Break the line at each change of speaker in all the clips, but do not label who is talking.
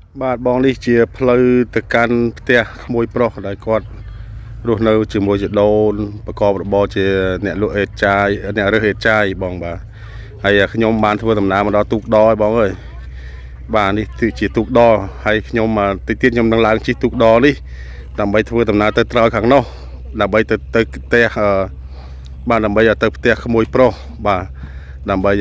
បាទបងនេះជាផ្លូវទៅកាន់ផ្ទះក្មួយប្រុសដែលគាត់រស់នៅជាមួយជាដូនប្រកបរបរជាអ្នកលក់អេតចាយអ្នករើសអេតចាយបងបាទហើយខ្ញុំបានធ្វើដំណើរមកដល់ទូកដរបងអើយបាទនេះគឺជាទូកដរហើយខ្ញុំតិចទៀតខ្ញុំនឹងឡើងជិះទូកដរនេះដើម្បីធ្វើដំណើរទៅត្រើយខាងនោះដើម្បីទៅផ្ទះបាទដើម្បីទៅផ្ទះក្មួយប្រុសបាទដើម្បី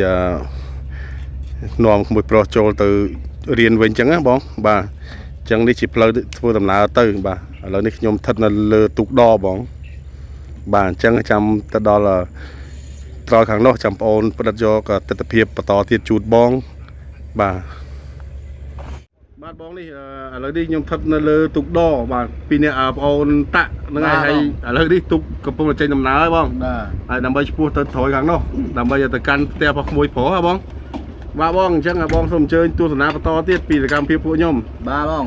នាំក្មួយប្រុសចូលទៅរៀនវិញអញ្ចឹងណាបងបាទអញ្ចឹងនេះជាផ្លូវធ្វើដំណើរទៅបាទឥឡូវនេះខ្ញុំស្ថិតនៅលើទូកដរបងបាទអញ្ចឹងចាំទៅដល់ត្រល់ខាងនោះចាំប្អូនផ្ដិតយកទស្សនភាពបន្តទៀតជូនបងបាទបងនេះឥឡូវនេះខ្ញុំស្ថិតនៅលើទូកដរបាទពីអ្នកប្អូនតាក់ហ្នឹងហើយឥឡូវនេះទូកកំពុងតែចេញដំណើរហើយបងហើយដើម្បីឆ្ពោះទៅត្រួយខាងនោះដើម្បីទៅកាន់ផ្ទះរបស់ក្មួយប្រុសហ៎បងបាទបងអញ្ចឹងបងសូមអញ្ជើញទស្សនាបន្តទៀតពីសកម្មភាពពួកខ្ញុំ
បាទបង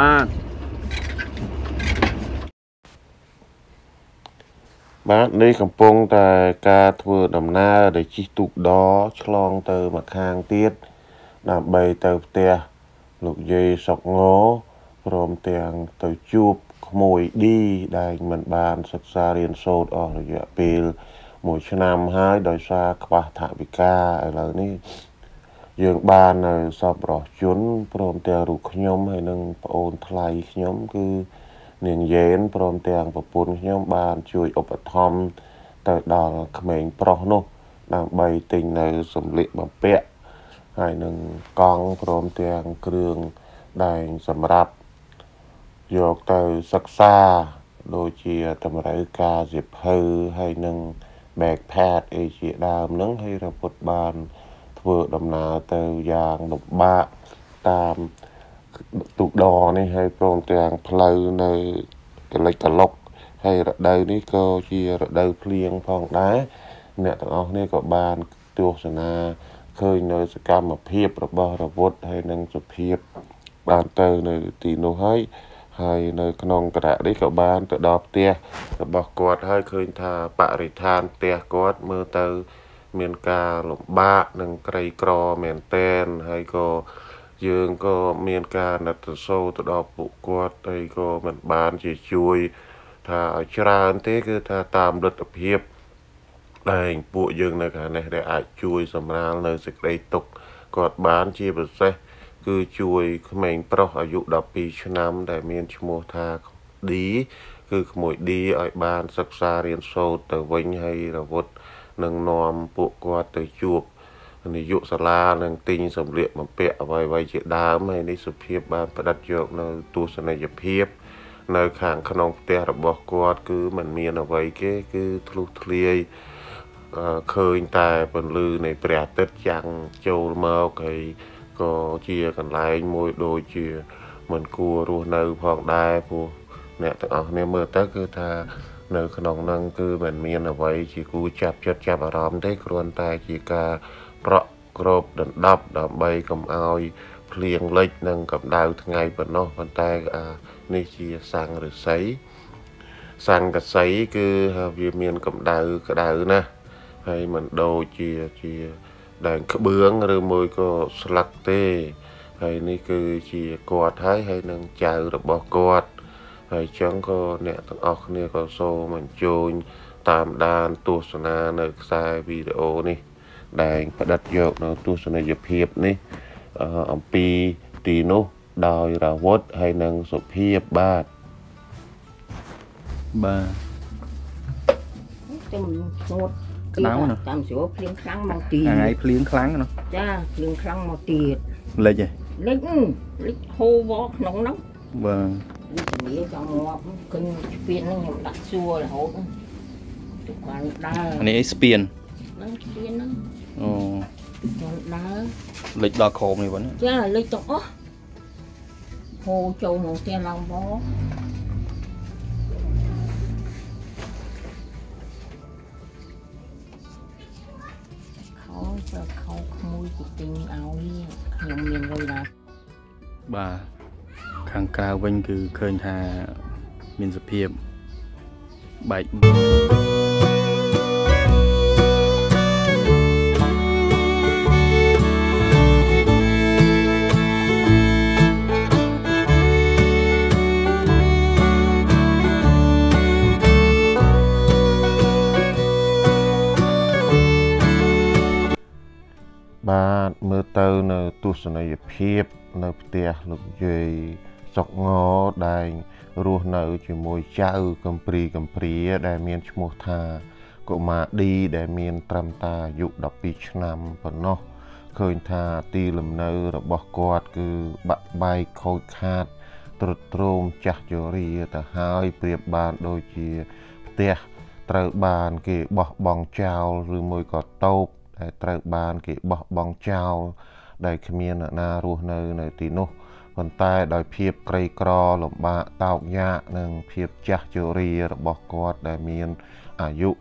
បាទនេះកំពុងតែការធ្វើដំណើរដែលជិះទូកដរឆ្លងទៅម្ខាងទៀតដើម្បីទៅផ្ទះលោកយាយសុកងព្រមទាំងទៅជួបក្មួយឌីដែលមិនបានសិក្សារៀនសូត្រអស់រយៈពេល1ឆ្នាំហើយដោយសារខ្វះថវិកាឥឡូវនេះយើងបាននៅសពរស់ជនព្រមទាំងរូបខ្ញុំហើយនឹងប្អូនថ្លៃខ្ញុំគឺនាងយេនព្រមទាំងប្រពន្ធខ្ញុំបានជួយឧបត្ថម្ភទៅដល់ក្មេងប្រុសនោះដើម្បីទិញនៅសម្លៀកបំពាក់ហើយនឹងកង់ព្រមទាំងគ្រឿងដែងសម្រាប់យកទៅសិក្សាដូចជាតម្រូវការសៀវភៅហើយនឹង backpack អីជាដើមហ្នឹងហើយរពុតបានធ្វើដំណើរទៅយ៉ាងលំបាកតាមទូកដរនេះហើយព្រមទាំងផ្លូវនៅកលិចកលុកហើយរដូវនេះក៏ជារដូវភ្លៀងផងដែរអ្នកទាំងអស់គ្នាក៏បានទស្សនាឃើញនៅសកម្មភាពរបស់រវុធហើយនឹងសុភាពបានទៅនៅទីនោះហើយនៅក្នុងគណៈនេះក៏បានទៅដល់ផ្ទះរបស់គាត់ហើយឃើញថាបរិស្ថានផ្ទះគាត់មើលទៅមានការលំបាកនិងក្រីក្រមែនទែនហើយក៏យើងក៏មានការណិតសូរទៅដល់ពួកគាត់ហើយក៏មិនបានជាជួយថាឲ្យច្រើនទេគឺថាតាមលទ្ធភាពដែលពួកយើងនៅខាងនេះដែលអាចជួយសម្រាលនៅសេចក្តីទុក្ខគាត់បានជាពិសេសគឺជួយក្មេងប្រុសអាយុ12ឆ្នាំដែលមានឈ្មោះថាឌីគឺក្មួយឌីឲ្យបានសិក្សារៀនសូត្រទៅវិញហើយរវុធនឹងនាំពួកគាត់ទៅជួបនាយកសាលានឹងទិញសម្លៀកបំពាក់អ្វីៗជាដើមហើយនេះសុភាពបានផ្ដិតយកនៅទស្សនីយភាពនៅខាងក្នុងផ្ទះរបស់គាត់គឺមិនមានអ្វីគេគឺធ្លុះធ្លាយឃើញតែពន្លឺនៃព្រះអាទិត្យចាំងចូលមកហើយក៏ជាកន្លែងមួយដូចជាមិនគួររស់នៅផងដែរព្រោះអ្នកទាំងអស់គ្នាមើលទៅគឺថានៅក្នុងហ្នឹងគឺមិនមានអ្វីជាគួរចាប់ចិត្តចាប់អារម្មណ៍ទេគ្រាន់តែជាការប្រក់គ្របដណ្ដប់ដើម្បីកុំឲ្យភ្លៀងលិចនិងកម្ដៅថ្ងៃប៉ុណ្ណោះប៉ុន្តែនេះជាសាំងឫស្សីសាំងកសីគឺវាមានកម្ដៅក្ដៅណាស់ហើយមិនដូចជាដែងក្បឿងឬមួយក៏ស្លឹកទេហើយនេះគឺជាគាត់ហើយនឹងចៅរបស់គាត់ហើយចឹងក៏អ្នកទាំងអស់គ្នាក៏សូមអញ្ជើញតាមដានទស្សនានៅខ្សែវីដេអូនេះដែលផ្ដិតយកនៅទស្សនីយភាពនេះអំពីទីនោះដោយរវុធហើយនឹងសុភាពបាទ
ចាំស្ងួតក្តៅណាតាមស្រួលភ្លៀងខ្លាំងមកទី
ថ្ងៃភ្លៀងខ្លាំងណា
ចាភ្លៀងខ្លាំងមកទៀត
លិច
ហូរវល់ក្នុងហ្នឹង
បាទ
នេះចង់ងាប់ឃើញស្ពានហ្នឹងខ្ញុំដាក់សួររហូតទៅបានដើរ
នេះអីស្ពាន
ហ្នឹងស្ពានហ្នឹង
អូ
ខ្ញុំដើរ
លិចដល់ក្រោមនេះវិញ
ចាលិចទាំងអស់ហូរចូលមកផ្ទះឡើងមកខោក្មួយទៅទិញឲ្យខ្ញុំមានលុយណា
បាទខាងក្រៅវិញគឺឃើញថាមានសភាពបែក
នៅទស្សនីយភាពនៅផ្ទះលោកយាយសុកងដែលរស់នៅជាមួយចៅកំព្រាដែលមានឈ្មោះថាកុមារឌីដែលមានត្រឹមតែអាយុ12ឆ្នាំប៉ុណ្ណោះឃើញថាទីលំនៅរបស់គាត់គឺបាក់បែកខូចខាតទ្រុឌទ្រោមចាស់ជរាទៅហើយប្រៀបបានដូចជាផ្ទះត្រូវបានគេបោះបង់ចោលឬមួយក៏តូបដែលត្រូវបានគេបោះបង់ចោលដែលគ្មានអ្នកណារស់នៅទីនោះប៉ុន្តែដោយភាពក្រីក្រលំបាកតោកយ៉ាកនិងភាពចាស់ជរារបស់គាត់ដែលមានអាយុ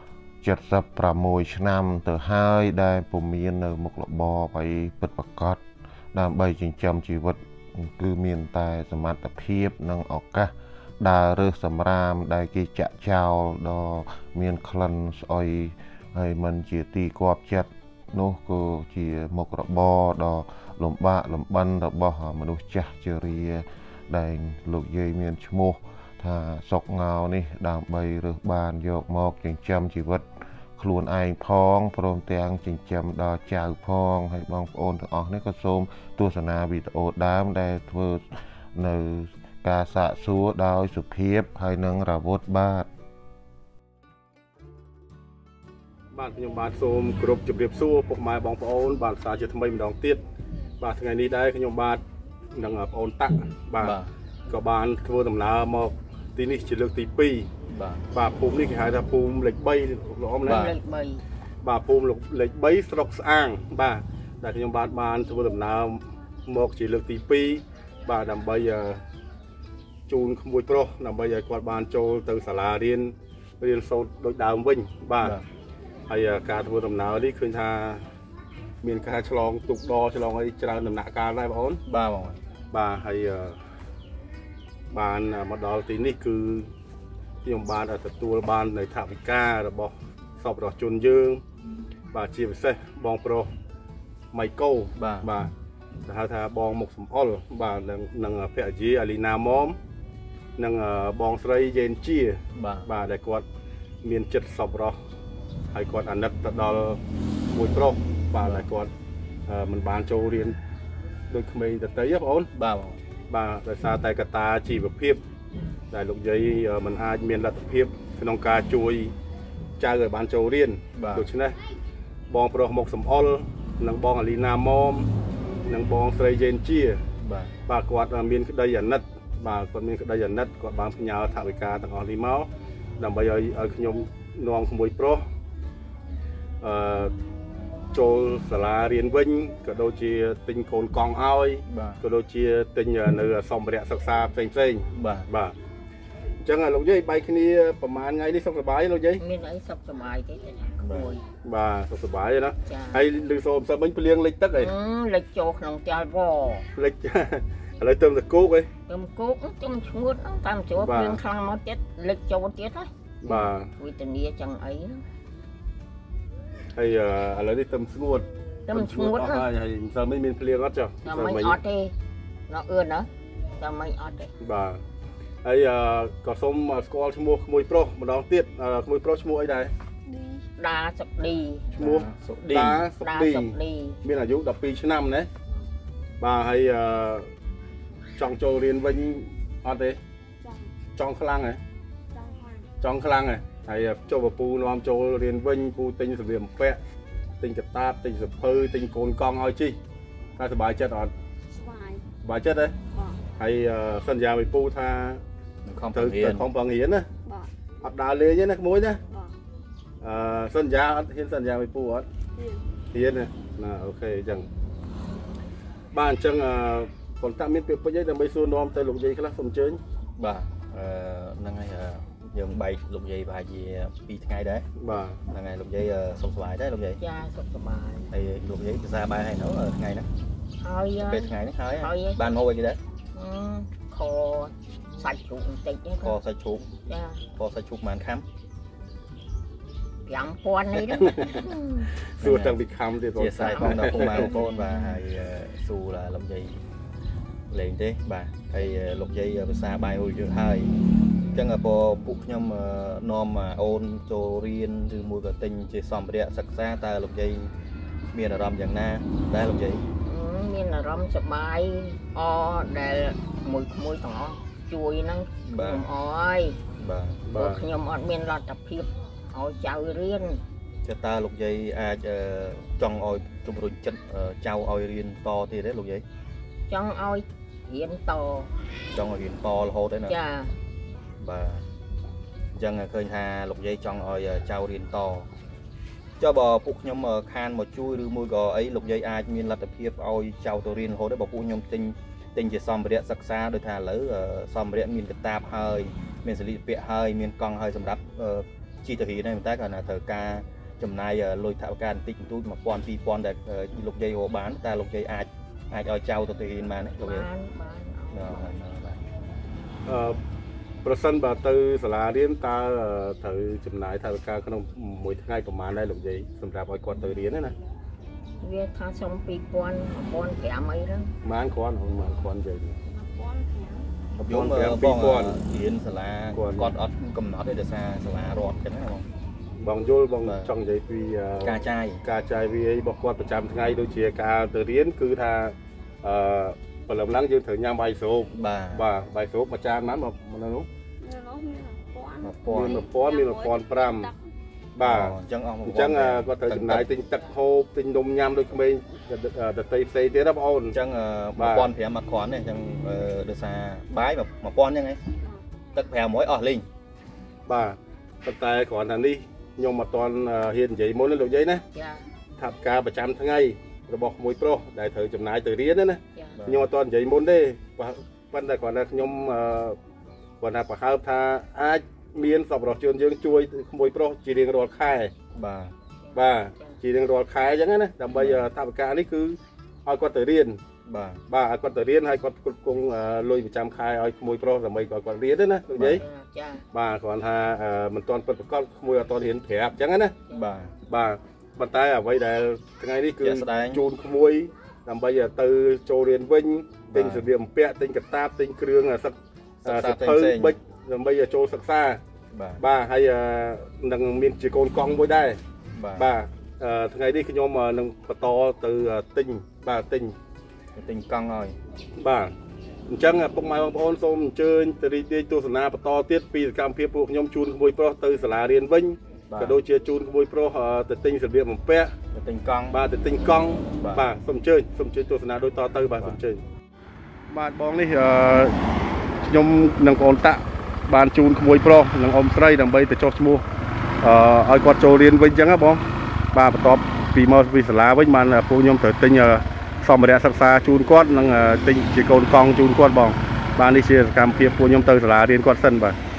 76ឆ្នាំទៅហើយដែលពុំមាននៅមុខរបរអ្វីពិតប្រាកដដើម្បីចិញ្ចឹមជីវិតគឺមានតែសមត្ថភាពនិងឱកាសដើររើសសម្រាមដែលគេចាក់ចោលដ៏មានក្លិនស្អុយហើយមិនជាទីគាប់ចិត្តនោះគឺជាមុខរបរដ៏លំបាកលំបិនរបស់មនុស្សចាស់ជរាដែលលោកយាយមានឈ្មោះថាសុកងោនេះដើម្បីរើសបានយកមកចិញ្ចឹមជីវិតខ្លួនឯងផងព្រមទាំងចិញ្ចឹមដល់ចៅផងហើយបងប្អូនទាំងអស់នេះក៏សូមទស្សនាវីដេអូដើមដែលធ្វើនៅការសាកសួរដោយសុភាពហើយនឹងរវត្តបាទ
ខ្ញុំបាទសូមគោរពជម្រាបសួរពុកម៉ែបងប្អូនបាទសារជាថ្មីម្ដងទៀតបាទថ្ងៃនេះដែរខ្ញុំបាទនឹងបងប្អូនតាក់បាទក៏បានធ្វើដំណើរមកទីនេះជាលើកទី2បាទភូមិនេះគេហៅថាភូមិលេខ3លោកអមណាលេខ3បាទភូមិលេខ3ស្រុកស្អាងបាទដែលខ្ញុំបានធ្វើដំណើរមកជាលើកទី2បាទដើម្បីជូនក្មួយប្រុសដើម្បីឲ្យគាត់បានចូលទៅសាលារៀនសូត្រដូចដើមវិញបាទហើយការធ្វើដំណើរនេះឃើញថាមានការឆ្លងទុកដឆ្លងអីច្រើនដំណាក់កាលដែរបងប្អូនបាទបងបាទហើយបានមកដល់ទីនេះគឺខ្ញុំបានទទួលបាននៅថវិការបស់សពរបស់ជនយើងបាទជាពិសេសបងប្រុសម៉ៃកូបាទគេហៅថាបងមុខសំអល់បាទនឹងភរិយាអាលីណាម៉មនិងបងស្រីយេនជាបាទដែលគាត់មានចិត្តសប្បុរសហើយគាត់អាណិតទៅដល់មួយប្រុសបាទដែលគាត់មិនបានចូលរៀនដូចក្មេងដទៃបងប្អូនបាទដោយសារតែកត្តាជីវភាពដែលលោកយាយមិនអាចមានលទ្ធភាពក្នុងការជួយចៅឲ្យបានចូលរៀនដូច្នេះបងប្រុសមុខសំអល់និងបងអាលីណាម៉មនិងបងស្រីយេនជាបាទគាត់មានក្តីអាណិតបាទគាត់មានក្តីអាណិតគាត់បានផ្ញើថវិកាទាំងអស់នេះមកដើម្បីឲ្យខ្ញុំនាំក្មួយប្រុសចូលសាលារៀនវិញក៏ដូចជាទិញកូនកង់ឲ្យក៏ដូចជាទិញនៅសម្ភារៈសិក្សាផ្សេងបាទអញ្ចឹងលោកយាយបាយគ្នាប្រហែលថ្ងៃនេះសុខសប្បាយលោកយាយ
មានអីសុខសប្បាយទេតែក្មួយ
បាទសុខសប្បាយណាហើយលឺសូមសិនមិញភ្លៀងលិចទឹកអី
លិចចូលក្នុងចាល់វ
លិចឥឡូវទៅតែគោកអី
ទៅគោកទៅឈ្ងួតតាមចូលភ្លៀងខ្លាំងមកទៀតលិចចូលទៀតហ៎
បាទ
វិធានាចឹងអី
ហើយឥឡូវនេះទៅស្ងួតហើយមិនសូវមានភ្លៀងអត់ចុះ
មិនអត់ទេnó ươn đó tao mấy ọt đấy
bà ấy có xôm score mua mùi pro một đón tiết mùi pro mua ấy đây
đa sập đi
mua đa sập đi miền là dụ đập pi năm đấy bà hay trong châu riêng vinh ọt đấy trong khăn này trong khăn này hay châu và pu nom châu riêng vinh pu tinh sự việc vẹn tinh cật ta tinh sự phơi tinh cồn con thôi chi ta sẽ bài chết ọt bài chết đấy hay sân già bị pu tha không bằng hiến á ọt đào lê với nát muối nhá sân già bị pu ọt hiến này là ok chẳng bàn chẳng còn tạm miễn việc bây giờ bây giờ nom tay lục dây khác không chơi
bà năng ngày dừng bay lục dây bài gì đi ngày đấy
bà
là ngày lục dây sống bài đấy lục dây thì lục dây ra bài hay nấu ở ngày đó biết ngày nó hơi ban hôi gì đấy
kho sạch chuột tịt
kho sạch chuột màn khám
làm quan này đó
xua trong bị khăm thì
chia sẻ con đâu không mang con và hay xù là lục dây liền thế bà hay lục dây xa bài hôi chưa hai chẳng là po phụ nhom nom mà ôn cho riêng từ mùi cả tinh chỉ xòm bẹt sặc xa ta lục dây miền ở rầm dạng na đây lục dây
មានអារម្មណ៍សប្បាយអដែលមួយទាំងអស់ជួយហ្នឹងខ្ញុំអើយបាទខ្ញុំអត់មានលទ្ធភាពឲ្យចៅរៀន
ចតាលោកយាយអាចចង់ឲ្យជំរុញចិត្តចៅឲ្យរៀនតទៀតទេលោកយាយ
ចង់ឲ្យរៀនត
ចង់ឲ្យរៀនតរហូតទេណា
ចា
បាទអញ្ចឹងឃើញថាលោកយាយចង់ឲ្យចៅរៀនតចុះបើពួកខ្ញុំខានមកជួយឬមួយក៏អីលោកយាយអាចមានលទ្ធភាពឲ្យចៅទៅរៀនរហូតទេបើពួកខ្ញុំទិញជាសម្ភារៈសិក្សាដោយថាឥឡូវសម្ភារៈមានកតាបហើយមានសលិពាក់ហើយមានកង់ហើយសម្រាប់ជីទៅរៀនហ្នឹងតែគាត់ថាត្រូវការចំណាយលុយថវិកាបន្តិចបន្តួច1000 2000ដែលលោកយាយរកបានតែលោកយាយអាចឲ្យចៅទៅរៀនបានទេលោកយាយ
បាន
ប្រសិនបើទៅសាលារៀនតើត្រូវចំណាយថវិកាក្នុងមួយថ្ងៃប្រហែលដែរលោកយាយសម្រាប់ឲ្យគាត់ទៅរៀនណា
វាថាសុំ2000 1500អីហ្នឹង
បានគ្រាន់យាយ
យកមើលបងរៀនសាលាគាត់អត់កំណត់ទេដោយសារសាលារដ្ឋចឹងណា
បងយល់បងចង់និយាយពី
ការ
ចាយវារបស់គាត់ប្រចាំថ្ងៃដូចជាការទៅរៀនគឺថាព្រលឹមឡើងយើងត្រូវញ៉ាំបាយស្រូបបាទបាយស្រូបមួយចានបានមកនោះមាន1500បាទ
អញ្ចឹងអស់
អញ្ចឹងគាត់ត្រូវចំណាយទិញទឹកហូបទិញនំញ៉ាំដូចក្មេងដតីផ្សេងទៀតណាបងអូន
អញ្ចឹង1500មកគ្រាន់ទេអញ្ចឹងដោយសារបាយ1000អញ្ចឹងឯងទឹក500អស់លេង
បាទប៉ុន្តែគ្រាន់តែនេះខ្ញុំអត់ទាន់ហ៊ាននិយាយមុនណាលោកយាយណា
ចា
ថាការប្រចាំថ្ងៃរបស់ក្មួយប្រុសដែលត្រូវចំណាយទៅរៀនណាខ្ញុំអត់ទាន់និយាយមុនទេប៉ុន្តែគ្រាន់តែខ្ញុំគាត់ថាប្រហើបថាអាចមានសប្បុរសជនយើងជួយក្មួយប្រុសជារៀងរាល់ខែបាទជារៀងរាល់ខែអញ្ចឹងណាដើម្បីថវិកានេះគឺឲ្យគាត់ទៅរៀនបាទឲ្យគាត់ទៅរៀនហើយគាត់គ្រប់គ្រងលុយប្រចាំខែឲ្យក្មួយប្រុសដើម្បីគាត់រៀនណាលោកយាយ
ចា
បាទគ្រាន់ថាមិនទាន់ពិតប្រាកដក្មួយអត់ទាន់រៀនប្រាប់អញ្ចឹងណាបាទប៉ុន្តែអ្វីដែលថ្ងៃនេះគឺជូនក្មួយដើម្បីទៅចូលរៀនវិញទិញសម្ភារបំពាក់ទិញកាតាបទិញគ្រឿងសិក្សាបិចដើម្បីចូលសិក្សាបាទហើយនឹងមានជាកូនកង់មួយដែរបាទថ្ងៃនេះខ្ញុំនឹងបន្តទៅទិញ
កង់ហើយ
បាទអញ្ចឹងពុកម៉ែបងប្អូនសូមអញ្ជើញទៅរីករាយទស្សនាបន្តទៀតពីសកម្មភាពពួកខ្ញុំជូនក្មួយប្រុសទៅសាលារៀនវិញក៏ដូចជាជូនក្មួយប្រុសទៅទិញសម្ភារបំពាក់
ទៅទិញកង់
បាទទៅទិញកង់បាទសូមអញ្ជើញទស្សនាដូចតទៅបាទសូមអញ្ជើញបាទបងនេះខ្ញុំនិងបងអូនតាក់បានជូនក្មួយប្រុសនិងអ៊ំស្រីដើម្បីទៅចុះឈ្មោះឲ្យគាត់ចូលរៀនវិញអញ្ចឹងណាបងបាទបន្ទាប់ពីមកពីសាលាវិញបានពួកខ្ញុំត្រូវទិញសម្ភារៈសិក្សាជូនគាត់និងទិញជាកូនកង់ជូនគាត់បងបាទនេះជាសកម្មភាពពួកខ្ញុំទៅសាលារៀនគាត់សិន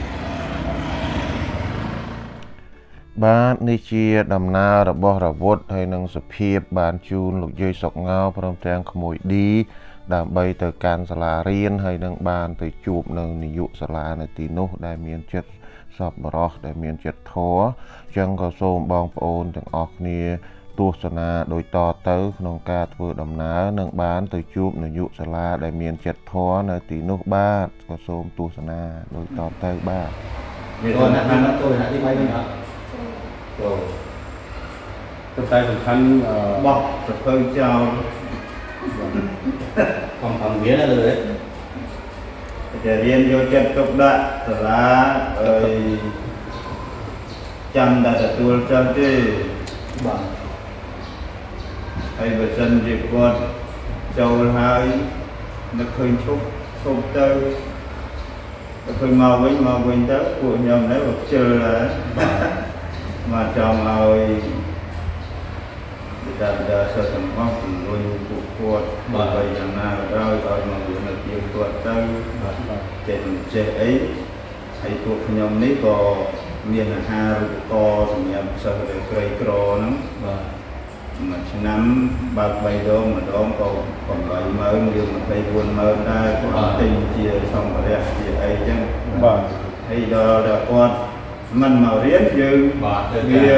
បាទនេះជាដំណើររបស់រវុធហើយនឹងសុភាពបានជូនលោកយាយសុកងោព្រមទាំងក្មួយឌីដើម្បីទៅកាន់សាលារៀនហើយនឹងបានទៅជួបនៅនាយកសាលានៅទីនោះដែលមានចិត្តសប្បុរសដែលមានចិត្តធម៌អញ្ចឹងក៏សូមបងប្អូនទាំងអស់គ្នាទស្សនាដោយតទៅក្នុងការធ្វើដំណើរនឹងបានទៅជួបនាយកសាលាដែលមានចិត្តធម៌នៅទីនោះបាទក៏សូមទស្សនាដោយតទៅបាទ
មានคนណាស់ចូលណាទី3វិញអត់
ចូលតែសំខាន់
បោះសភៅចោលkhông biết là được đấy để riêng vô chân tục đại là chân đã được tuôn chân đi hay về chân thì con châu hai nó khơi chúc không tới nó khơi màu vinh tới của nhầm đấy một chơi là mà chồng rồi dan dasar tempat pun kuat bagi yang nak kalau nak dia kuat tahu jadi ai tu penyom ni ko មានអាហារូបករណ៍សម្រាប់សិស្សដែលក្រីក្រហ្នឹងបាទមួយឆ្នាំបើក3ដងម្ដងក៏80000ឬ240000ដែរគាត់ទិញជាសម្ភារៈជាអីចឹងបាទហើយដល់គាត់មិនមករៀនយើងបាទវា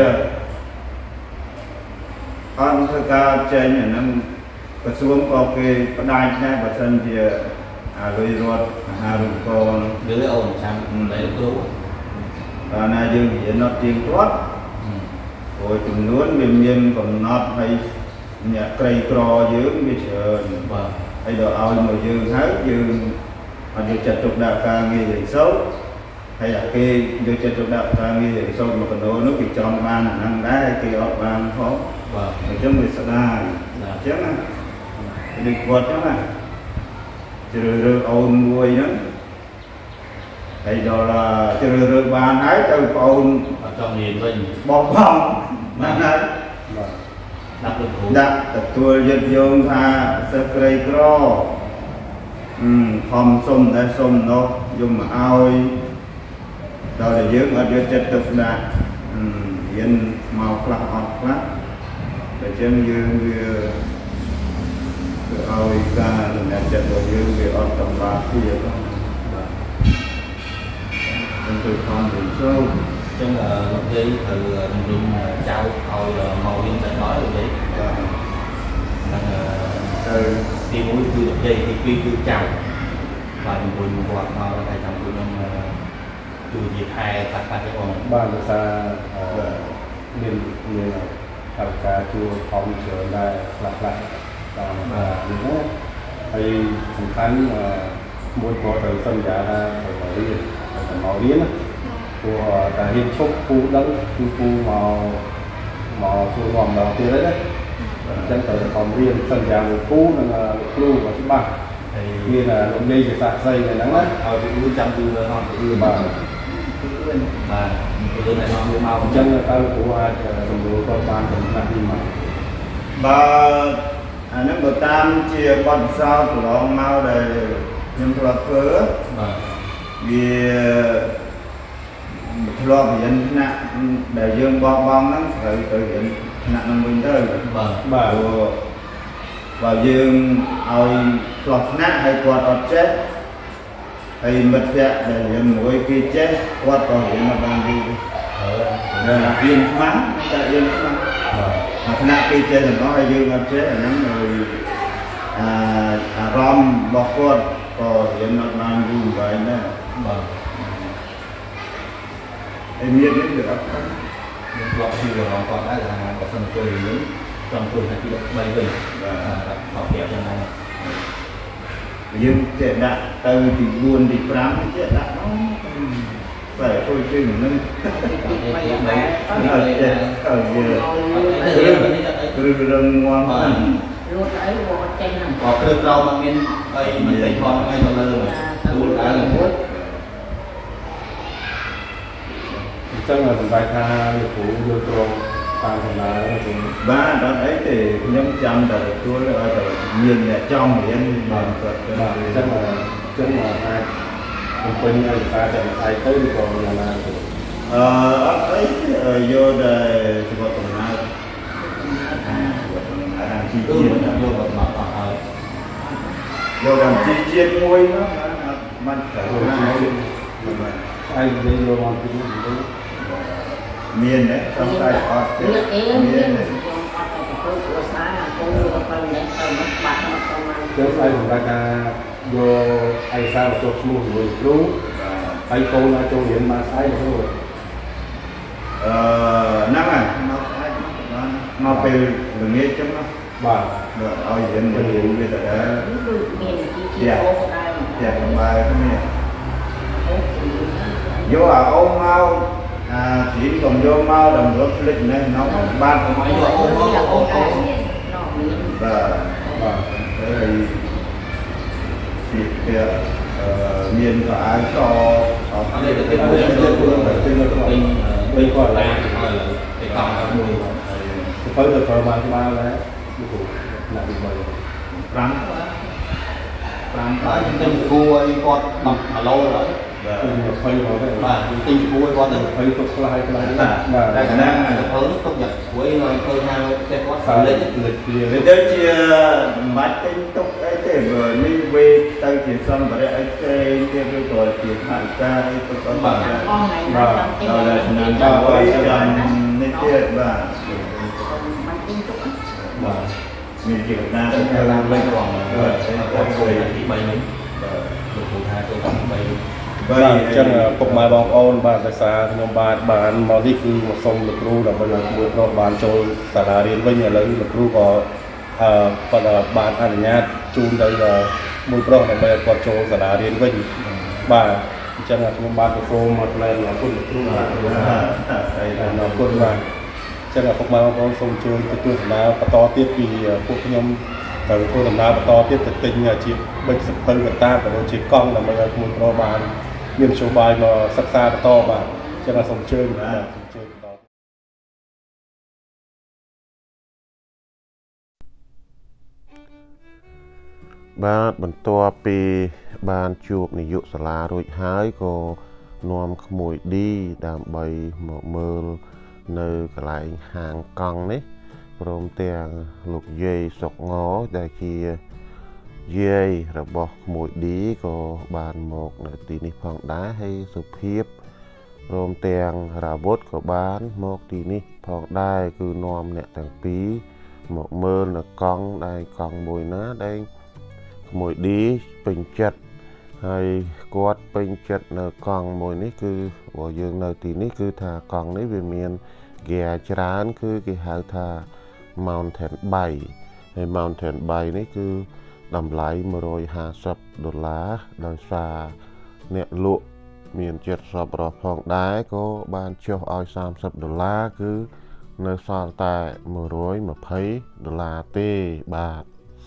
អត់ធ្វើការចេញអាហ្នឹងក្រសួងក៏គេផ្ដាច់ដែរបើសិនជាអាលុយរត់អាហារូបករណ៍ឬអូនចាំតែគ្រូកាលណាយើងរៀនអត់ទៀងទាត់ព្រោះចំនួនវាមានកំណត់ហើយ
nhà cây cò dưỡng bây giờ hay đồ ao mà dương hết dương mà được chặt trục đạo ca nghi hình xấu hay là kia được chặt trục đạo ca nghi hình xấu mà còn đó nó bị cho ban là năng đá kia ọt ban khó để cho người sợ đai chứ nè đi quật chứ nè rồi ôn vui nữa hay đó là rồi ban ấy từ ôn
trong nhìn mình
bong bong năng đấy đặt tôi dân dương tha sơ cây cro phòng xôm đã xôm nó dùng mà ao đó là dưỡng ở dưới chất thực đạt dân màu khắc ọt khắc để chân dương vừa ao ca là chất của dương vừa ọt tầm bạc kia đó nên tôi con thì sâu
chân là lúc đi từ dùng trao hồi màu yên tại nói được vậy thì mỗi từ được dây thì quy từ chào và mình buồn hoạt mà thầy trong tụi nó từ việc hai phát cái còn
ban xa miền miền thảo cá chua phong trở lại lại và những hay sẵn khăn mỗi có thời sân giá ra phải màu điên của cả hiên chốc phu đấng phu màu xuống ngòm đầu tiên đấy chân tới phòng riêng sân giá một phu là lưu và chút bằng như là lồng dây để sạc dây này nắng đấy
từ trăm từ non từ
mà
từ này nó màu
chân là tao của ai dùng đồ con ban cũng là đi mà
bà nó bờ tam chia con sao của nó mau để nhưng là phớ vì lo thì dân nặng để dương bong bong nó phải tự hiện nặng mình tới và dương ôi lọt nát hay quạt ọt chết hay mất vẹn để hiện mỗi kia chết quạt còn hiện là bằng đi rồi là yên mắng ta yên mắng mà nát kia chết thì nó hay dương ọt chết là nó người rom bọc quạt còn hiện nó bằng đi vậy nè em biết được không?
Lọt thì của nó còn đã là có phần cười lớn trong tuổi là cái bay bình học đẹp cho này
nhưng trẻ đạt từ thì buồn thì prám trẻ đạt nó phải thôi chứ mình rừng ngoan
có cái rau mà miền ấy mình thấy con ngay trong lơ rồi
chân là vài tha được phụ vô tròn tam thành là
ba đó ấy thì nhóm trăm đời tôi là nhiều nhà trong thì anh bằng
chân là ai mình quên ai ta chạy ai tới còn là
ấy vô đời thì có tuần nào chi vô làm chi chiên môi nóมัน
ai đi vô làm cái gì
miền đấy trong tay họ miền đấy
chứ ai cũng ra vô ai sao cho mua ngườiรู้ai cô là cho hiện mà sai rồi
năm à nó về người nghe chứ nó
bà
rồi ai hiện người hiểu về đó đẹp bài cái này vô ôm mau chỉ còn vô mau đồng lớp lịch này nó ban của máy vô và cái thì miền có ai cho
đây là cái còn lại cái còn mùi
tới từ thời ban ba đấy lại bị mời
rắn
tinh cua ấy con mập mà lâu rồi
phơi vào cái
và tinh cua ấy con từ
phơi tục lại
và đây khả năng là phơi tốt nhất cuối rồi phơi nhau cái con phơi lấy
người tới chia bắt tinh tục ấy để vừa đi về tới chỉ xong và đây ấy kia cái tuổi chỉ hạn ca ấy tôi có và rồi là nàng ta với nên kia và mình chỉ ra
theo làm bên còn rồi thì bay mấy được phụ tha tôi còn bay
chân phục mai bong ôn bạn tại sao nhóm bạn mà đi cứ một sông lực ru là bây giờ buổi nó bạn cho cả là đến với nhà lớn lực ru có còn bạn anh nhà chun đây là mùi pro này bây giờ còn cho giả đá đến vinh bà chẳng là chúng bạn cái phô một lần nó cũng nó cũng mà chắc là không bao có xong chơi cái tôi là to tiết vì cuộc nhóm từ tôi làm to tiết thực tình là chỉ bệnh sập hơn người ta và nó chỉ con là bây giờ mùi pro bạn miền số bài mà sắc xa to bà chắc là xong chơi
បាទបន្ទាប់ពីបានជួបនាយកសាលារួចហើយក៏នាំក្មួយឌីដើម្បីមកមើលនៅកន្លែងហាងកង់នេះព្រមទាំងលោកយាយសុកងដែលជាយាយរបស់ក្មួយឌីក៏បានមកនៅទីនេះផងដែរហើយសុភាពព្រមទាំងរាវុធក៏បានមកទីនេះផងដែរគឺនាំអ្នកទាំងពីរមកមើលនៅកង់ដែលកង់មួយណាដែលមួយឌីពេញចិត្តហើយគាត់ពេញចិត្តនៅកង់មួយនេះគឺបើយើងនៅទីនេះគឺថាកង់នេះវាមានហ្គាច្រើនគឺគេហៅថា Mountain Bike ហើយ Mountain Bike នេះគឺតម្លៃ$150ដោយសារអ្នកលក់មានចិត្តសប្បុរសផងដែរក៏បានចុះឲ្យ$30គឺនៅសល់តែ$120ទេបាទ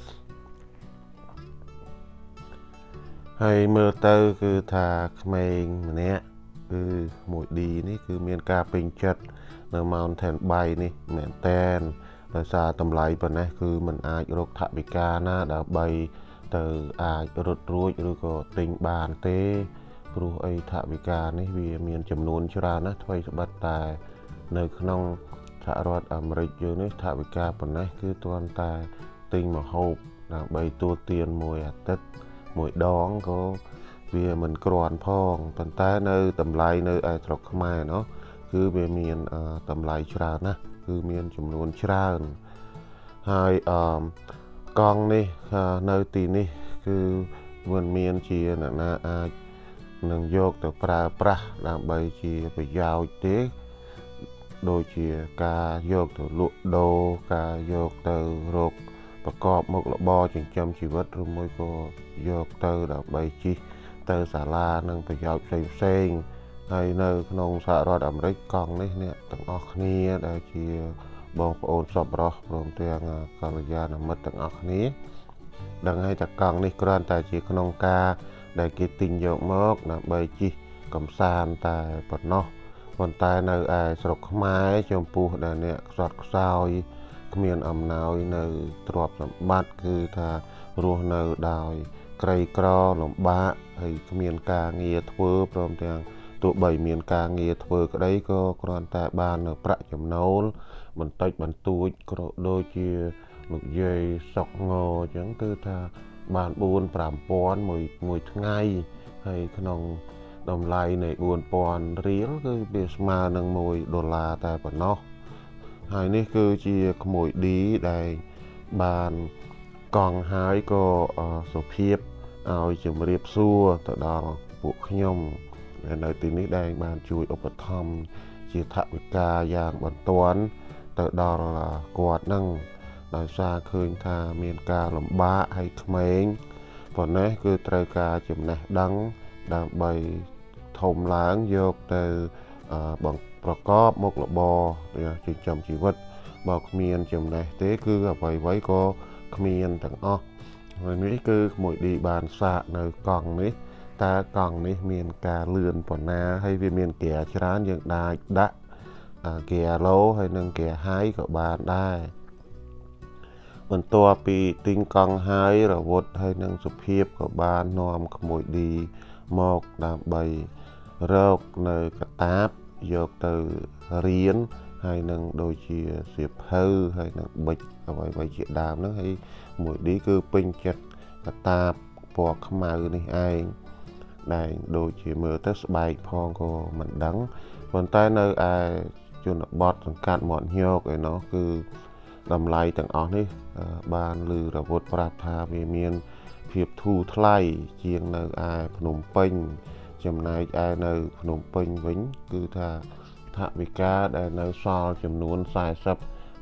ហើយមើលទៅគឺថាក្មេងម្នាក់គឺមួយឌីនេះគឺមានការពេញចិត្តនៅ Mountain Bike នេះមែនតែនដោយសារតម្លៃប៉ុណ្ណេះគឺมันអាចរកថវិកាណាដើម្បីទៅអាចរត់រួចឬក៏ទិញបានទេព្រោះអីថវិកានេះវាមានចំនួនច្រើនណាស់ថ្មីត្បិតតែនៅក្នុងសហរដ្ឋអាមេរិកយើងនេះថវិកាប៉ុណ្ណេះគឺទាន់តែទិញម្ហូបដើម្បីទូទានមួយអាទិត្យមួយដងក៏វាមិនក្រាន់ផងប៉ុន្តែនៅតម្លៃនៅឯស្រុកខ្មែរเนาะគឺវាមានតម្លៃច្រើនណាស់គឺមានចំនួនច្រើនហើយកង់នេះនៅទីនេះគឺមិនមានជាអ្នកណាអាចនឹងយកទៅប្រើប្រាស់ដើម្បីជាប្រយោជន៍ទេដូចជាការយកទៅលក់ដូរការយកទៅរកប្រកបមុខរបរចិញ្ចឹមជីវិតឬមួយក៏យកទៅដើម្បីជិះទៅសាលានិងប្រយោជន៍ផ្សេងហើយនៅក្នុងសហរដ្ឋអាមេរិកកង់នេះអ្នកទាំងអស់គ្នាដែលជាបងប្អូនសប្បុរសព្រមទាំងកល្យាណមិត្តទាំងអស់គ្នាដឹងហើយថាកង់នេះគ្រាន់តែជាក្នុងការដែលគេទិញយកមកដើម្បីជិះកំសាន្តតែប៉ុណ្ណោះប៉ុន្តែនៅឯស្រុកខ្មែរចំពោះដែលអ្នកខ្សត់ខ្សោយគ្មានអំណោយនៅទ្រព្យសម្បត្តិគឺថារស់នៅដោយក្រីក្រលំបាកហើយគ្មានការងារធ្វើព្រមទាំងទោះបីមានការងារធ្វើក្តីក៏គ្រាន់តែបាននៅប្រាក់ចំណូលបន្តិចបន្តួចក៏ដូចជាលោកយាយសុកងអញ្ចឹងគឺថាបាន 4-5,000 មួយថ្ងៃហើយក្នុងតម្លៃនៃ 4,000 រៀលគឺវាស្មើនឹង$1តែប៉ុណ្ណោះហើយនេះគឺជាក្មួយឌីដែលបានកង់ហើយក៏សុភាពឲ្យជំរាបសួរទៅដល់ពួកខ្ញុំនៅទីនេះដែលបានជួយឧបត្ថម្ភជាថវិកាយ៉ាងបន្ទាន់ទៅដល់គាត់នឹងដោយសារឃើញថាមានការលំបាកឲ្យក្មេងប៉ុណ្ណេះគឺត្រូវការចំណេះដឹងដើម្បីធំឡើងយកទៅប្រកបមុខរបរចិញ្ចឹមជីវិតបើគ្មានចំណេះទេគឺអ្វីៗក៏គ្មានទាំងអស់ហើយនេះគឺក្មួយឌីបានសាកនៅកង់នេះតើកង់នេះមានការលឿនប៉ុណ្ណាហើយវាមានហ្គាច្រើនយើងអាចដាក់ហ្គាឡូហើយនិងហ្គាហាយក៏បានដែរបន្ទាប់ពីទិញកង់ហើយរវុធហើយនិងសុភាពក៏បាននាំក្មួយឌីមកដើម្បីរកនៅកតាបយកទៅរៀនហើយនឹងដូចជាសៀវភៅហើយនឹងប៊ិចអ្វីៗជាដើមហ្នឹងហើយមួយឌីគឺពេញចិត្តកតាបពណ៌ខ្មៅនេះឯងដែលដូចជាមើលទៅស្បែកផងក៏មិនដឹងប៉ុន្តែនៅឯជនបទសង្កាត់មាត់ញោកឯណោះគឺតម្លៃទាំងអស់នេះបានឮរវុធប្រាប់ថាវាមានភាពធូរថ្លៃជាងនៅឯភ្នំពេញចំណែកឯនៅភ្នំពេញវិញគឺថាថវិកាដែលនៅសល់ចំនួន40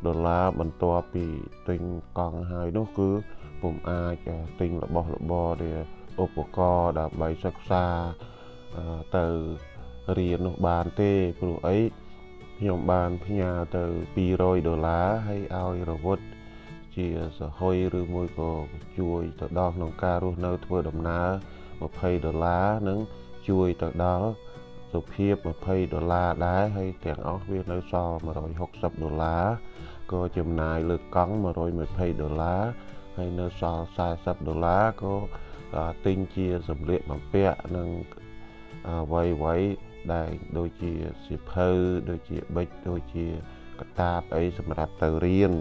ដុល្លារបន្ទាប់ពីទិញកង់ហើយនោះគឺពុំអាចទិញរបស់របរដែលឧបករណ៍ដើម្បីសិក្សាទៅរៀននោះបានទេព្រោះអីខ្ញុំបានផ្ញើទៅ$200ហើយឲ្យរវុធជាសហុយឬមួយក៏ជួយទៅដល់ក្នុងការរស់នៅធ្វើដំណើរ$20និងជួយទៅដល់សុភាព$20ដែរហើយទាំងអស់វានៅសល់$160ក៏ចំណាយលើកង់$120ហើយនៅសល់$40ក៏ទិញជាសម្លៀកបំពាក់និងអ្វីដែលដូចជាសៀវភៅដូចជាប៊ិចដូចជាកតាបអីសម្រាប់ទៅរៀន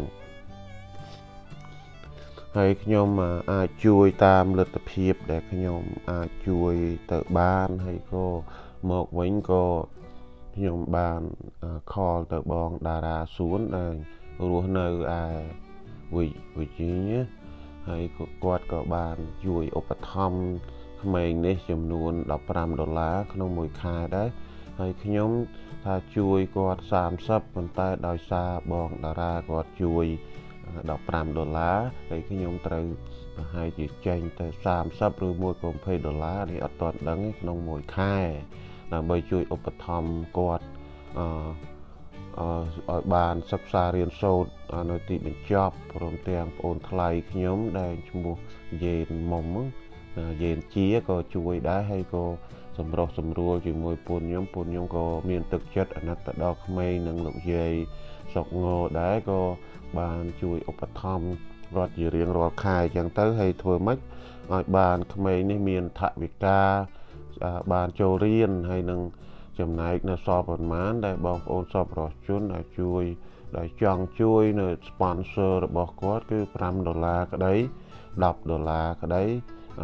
ហើយខ្ញុំអាចជួយតាមលទ្ធភាពដែលខ្ញុំអាចជួយទៅបានហើយក៏មកវិញក៏ខ្ញុំបានខលទៅបងតារាសួនដែលរស់នៅឯវិជីញហើយគាត់ក៏បានជួយឧបត្ថម្ភក្មេងនេះចំនួន$15ក្នុងមួយខែដែរហើយខ្ញុំថាជួយគាត់30ប៉ុន្តែដោយសារបងតារាគាត់ជួយ$15ហើយខ្ញុំត្រូវប្រហែលជាចេញទៅ30ឬមួយក៏$20នេះអត់ទាន់ដឹងទេក្នុងមួយខែដើម្បីជួយឧបត្ថម្ភគាត់ឲ្យបានសិក្សារៀនសូត្រនៅទីបញ្ចប់ព្រមទាំងប្អូនថ្លៃខ្ញុំដែលឈ្មោះយេនមុំយេនជាក៏ជួយដែរហើយក៏សម្រុះសម្រួលជាមួយពូនខ្ញុំក៏មានទឹកចិត្តអាណិតទៅដល់ក្មេងនិងលោកយាយសុកងដែរក៏បានជួយឧបត្ថម្ភរត់ជារៀងរាល់ខែអញ្ចឹងទៅហើយធ្វើម៉េចឲ្យបានក្មេងនេះមានថវិកាបានចូលរៀនហើយនឹងចំណែកនៅសល់ប៉ុន្មានដែលបងប្អូនសប្បុរសជនដែលចង់ជួយនៅ sponsor របស់គាត់គឺ$5ក្តី$10ក្តី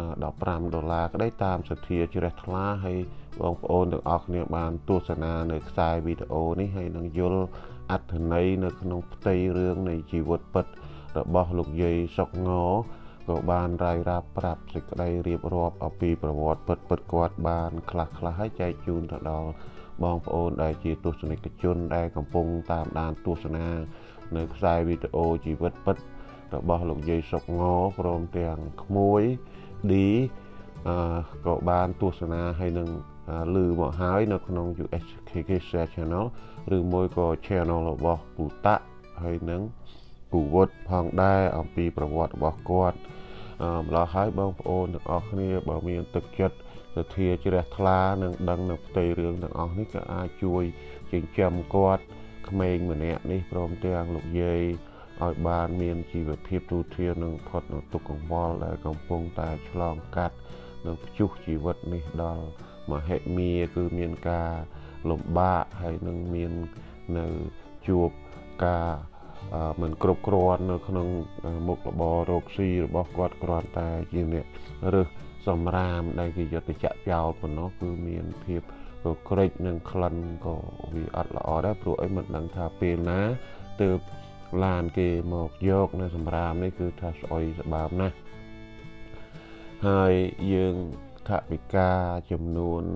$15ក្តីតាមសទ្ធាជ្រះថ្លាហើយបងប្អូនទាំងអស់គ្នាបានទស្សនានៅខ្សែវីដេអូនេះហើយនឹងយល់អត្ថន័យនៅក្នុងផ្ទៃរឿងនៃជីវិតពិតរបស់លោកយាយសុកងក៏បានរាយរាប់ប្រាប់សេចក្តីរៀបរាប់អំពីប្រវត្តិពិតគាត់បានខ្លះហើយចែកជូនទៅដល់បងប្អូនដែលជាទស្សនិកជនដែលកំពុងតាមដានទស្សនានៅខ្សែវីដេអូជីវិតពិតរបស់លោកយាយសុកងព្រមទាំងក្មួយឌីក៏បានទស្សនាហើយនឹងឮមកហើយនៅក្នុង USKK Channel ឬមួយក៏ Channel របស់ពូតាក់ហើយនឹងពូវុតផងដែរអំពីប្រវត្តិរបស់គាត់ម្ល៉េះហើយបងប្អូនទាំងអស់គ្នាបើមានទឹកចិត្តសទ្ធាជ្រះថ្លានិងដឹងនៅផ្ទៃរឿងទាំងអស់នេះក៏អាចជួយចិញ្ចឹមគាត់ក្មេងម្នាក់នេះព្រមទាំងលោកយាយឲ្យបានមានជីវភាពទូធាននិងផុតនៅទុក្ខកង្វល់ដែលកំពុងតែឆ្លងកាត់និងព្យុះជីវិតនេះដល់មហិមាគឺមានការលំបាកហើយនឹងមាននៅជួបការមិនគ្រប់គ្រាន់នៅក្នុងមុខរបររកស៊ីរបស់គាត់គ្រាន់តែជាអ្នករើសសម្រាមដែលគេយកទៅចាក់ចោលប៉ុណ្ណោះគឺមានភាពក្រិចនិងក្លិនក៏វាអត់ល្អដែរព្រោះអីមិនដឹងថាពេលណាទើបឡានគេមកយកនៅសម្រាមនេះគឺថាស្អុយស្បើមណាស់ហើយយើងថវិកាចំនួន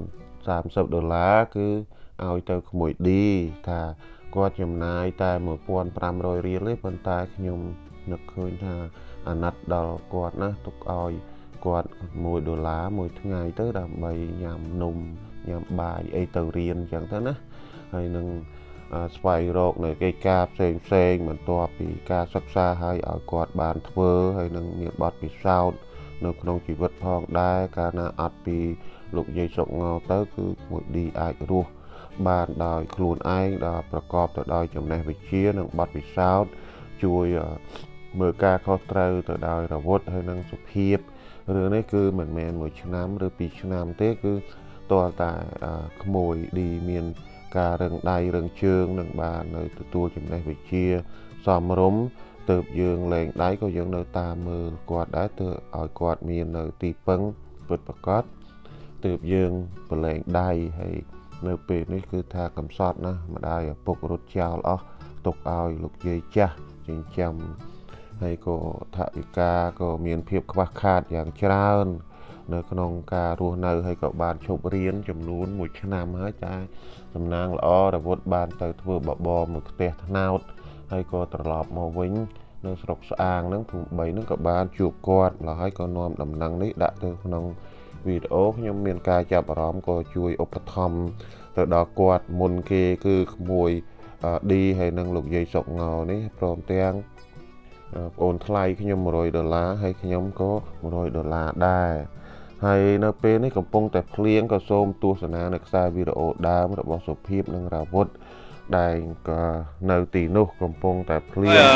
$30គឺឲ្យទៅក្មួយឌីថាគាត់ចំណាយតែ$1500រៀលទេប៉ុន្តែខ្ញុំនឹកឃើញថាអាណិតដល់គាត់ណាទុកឲ្យគាត់$1មួយថ្ងៃទៅដើម្បីញ៉ាំនំញ៉ាំបាយអីទៅរៀនអញ្ចឹងទៅណាហើយនឹងស្វែងរកនៅកិច្ចការផ្សេងបន្ទាប់ពីការសិក្សាហើយឲ្យគាត់បានធ្វើហើយនឹងមានបទពិសោធន៍នៅក្នុងជីវិតផងដែរកាលណាអត់ពីលោកយាយសុកងទៅគឺមួយឌីអាចរស់បានដោយខ្លួនឯងដែលប្រកបទៅដោយចំណេះវិជ្ជានិងបទពិសោធន៍ជួយមើលការខុសត្រូវទៅដោយរវុធហើយនឹងសុភាពរឿងនេះគឺមិនមែន1ឆ្នាំឬ2ឆ្នាំទេគឺតើតែក្មួយឌីមានការរឹងដៃរឹងជើងនឹងបាននៅទទួលចំណេះវិជ្ជាសមរម្យទៅយើងលែងដៃក៏យើងនៅតាមមើលគាត់ដែរទៅឲ្យគាត់មាននៅទីពឹងពិតប្រាកដទើបយើងប្រឡែងដៃហើយនៅពេលនេះគឺថាកំសត់ណាស់ម្ដាយឪពុករត់ចោលអស់ទុកឲ្យលោកយាយចាស់ចិញ្ចឹមហើយក៏ថវិកាក៏មានភាពខ្វះខាតយ៉ាងច្រើននៅក្នុងការរស់នៅហើយក៏បានឈប់រៀនចំនួន1ឆ្នាំហើយតែសំណាងល្អរវុធបានទៅធ្វើបបរមួយផ្ទះថ្នោតហើយក៏ត្រឡប់មកវិញនៅស្រុកស្អាងហ្នឹងភូមិ3ហ្នឹងក៏បានជួបគាត់ហើយក៏នាំដំណឹងនេះដាក់ទៅក្នុងវីដេអូខ្ញុំមានការចាប់អារម្មណ៍ក៏ជួយឧបត្ថម្ភទៅដល់គាត់មុនគេគឺក្មួយឌីហើយនឹងលោកយាយសុកងោនេះព្រមទាំងប្អូនថ្លៃខ្ញុំ$100ហើយខ្ញុំក៏$100ដែរហើយនៅពេលនេះកំពុងតែភ្លៀងក៏សូមទស្សនានៅខ្សែវីដេអូដើមរបស់សុភាពនិងរាវុធដែលក៏នៅទីនោះកំពុងតែភ្លៀងឥឡូវ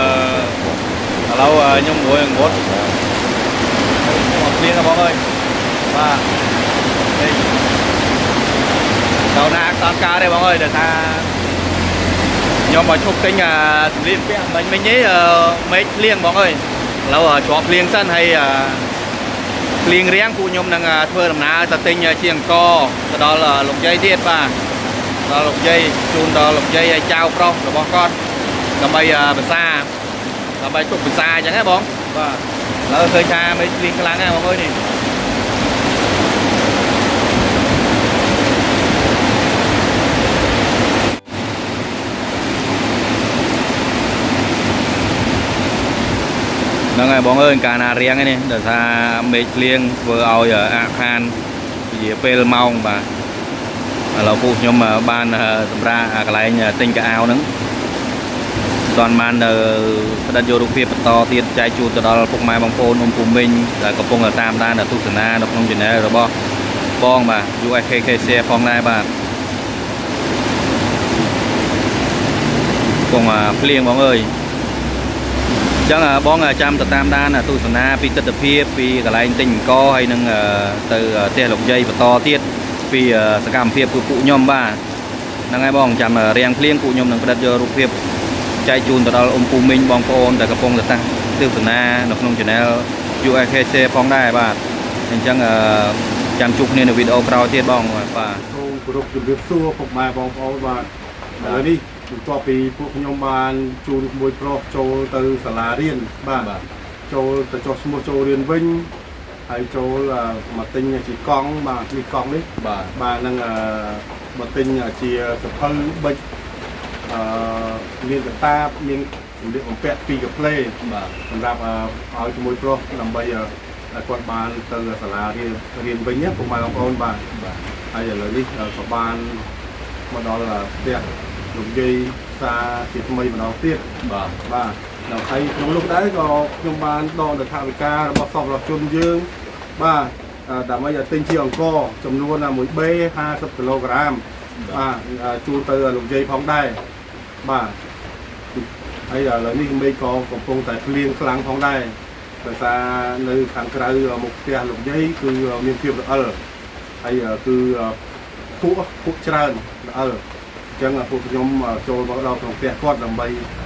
ខ្ញុំមួយងត់ភ្លៀងបងអើយបាទដល់ណាអត់ការទេបងអើយដែលថាខ្ញុំមកឈប់ទិញសម្លៀកពាក់មិញនេះមេឃភ្លៀងបងអើយឥឡូវជាប់ភ្លៀងសិនហើយភ្លៀងរៀងពួកខ្ញុំនឹងធ្វើដំណើរទៅទិញជាអង្គទៅដល់លោកយាយទៀតបាទដល់លោកយាយជូនដល់លោកយាយឲ្យចៅប្រុសរបស់គាត់ដើម្បីភាសាដើម្បីជប់ភាសាអញ្ចឹងហ៎បងបាទឥឡូវឃើញថាមេឃភ្លៀងខ្លាំងណាស់បងអើយនេះហ្នឹងហើយបងអើយកាលណារៀងឯនេះដោយសារមេឃភ្លៀងធ្វើឲ្យអាខានជាពេលម៉ោងបាទឥឡូវពួកខ្ញុំបានសម្រាប់កន្លែងទិញកៅអៅហ្នឹងតន់បាននៅផ្ដិតយករូបភាពបន្តទៀតចែកជូនទៅដល់ពុកម៉ែបងប្អូនពូមីងដែលកំពុងតាមដានទស្សនានៅក្នុង channel របស់បងបាទ USKKC ផងដែរបាទកំពុងភ្លៀងបងអើយចឹងបងចាំទៅតាមដានទស្សនាពីទស្សនវិជ្ជាពីកន្លែងទិញអង្គហើយនឹងទៅផ្ទះលោកយាយបន្តទៀតពីសកម្មភាពពួកខ្ញុំបាទហ្នឹងហើយបងចាំរៀងភ្លៀងពួកខ្ញុំនឹងផ្ដិតយករូបភាពចែកជូនទៅដល់ពូមីងបងប្អូនដែលកំពុងតែទស្សនានៅក្នុង channel USKC ផងដែរបាទអញ្ចឹងចាំជួបគ្នានៅវីដេអូក្រោយទៀតបងបាទ
សូមគោរពជម្រាបសួរពុកម៉ែបងប្អូនបាទឥឡូវនេះបន្ទាប់ពីពួកខ្ញុំបានជូនក្មួយប្រុសចូលទៅសាលារៀនបាទចូលទៅចុះឈ្មោះចូលរៀនវិញហើយចូលមកទិញជាកង់បាទនេះកង់នេះបាទនឹងមកទិញជាសភៅបិចមានកតាបមានសម្លៀកបំពាក់ពីរកាផ្លេបាទសម្រាប់ឲ្យក្មួយប្រុសដើម្បីគាត់បានទៅសាលារៀនវិញណាពុកម៉ែបងប្អូនបាទហើយឥឡូវនេះក៏បានមកដល់ផ្ទះលោកយាយសាជាថ្មីម្ដងទៀតបាទនៅហើយក្នុងនោះដែរក៏ខ្ញុំបានដកថវិការបស់សពរដ្ឋជនយើងបាទដើម្បីឲ្យទិញជាអង្គចំនួន1B 50គីឡូក្រាមបាទជូនទៅលោកយាយផងដែរបាទហើយឥឡូវនេះមេឃក៏កំពុងតែភ្លៀងខ្លាំងផងដែរដោយសារនៅខាងក្រៅមុខផ្ទះលោកយាយគឺមានភាពរអិលហើយគឺភក់ច្រើនរអិលអញ្ចឹងពួកខ្ញុំចូលមកដល់ក្នុងផ្ទះគាត់ដើម្បី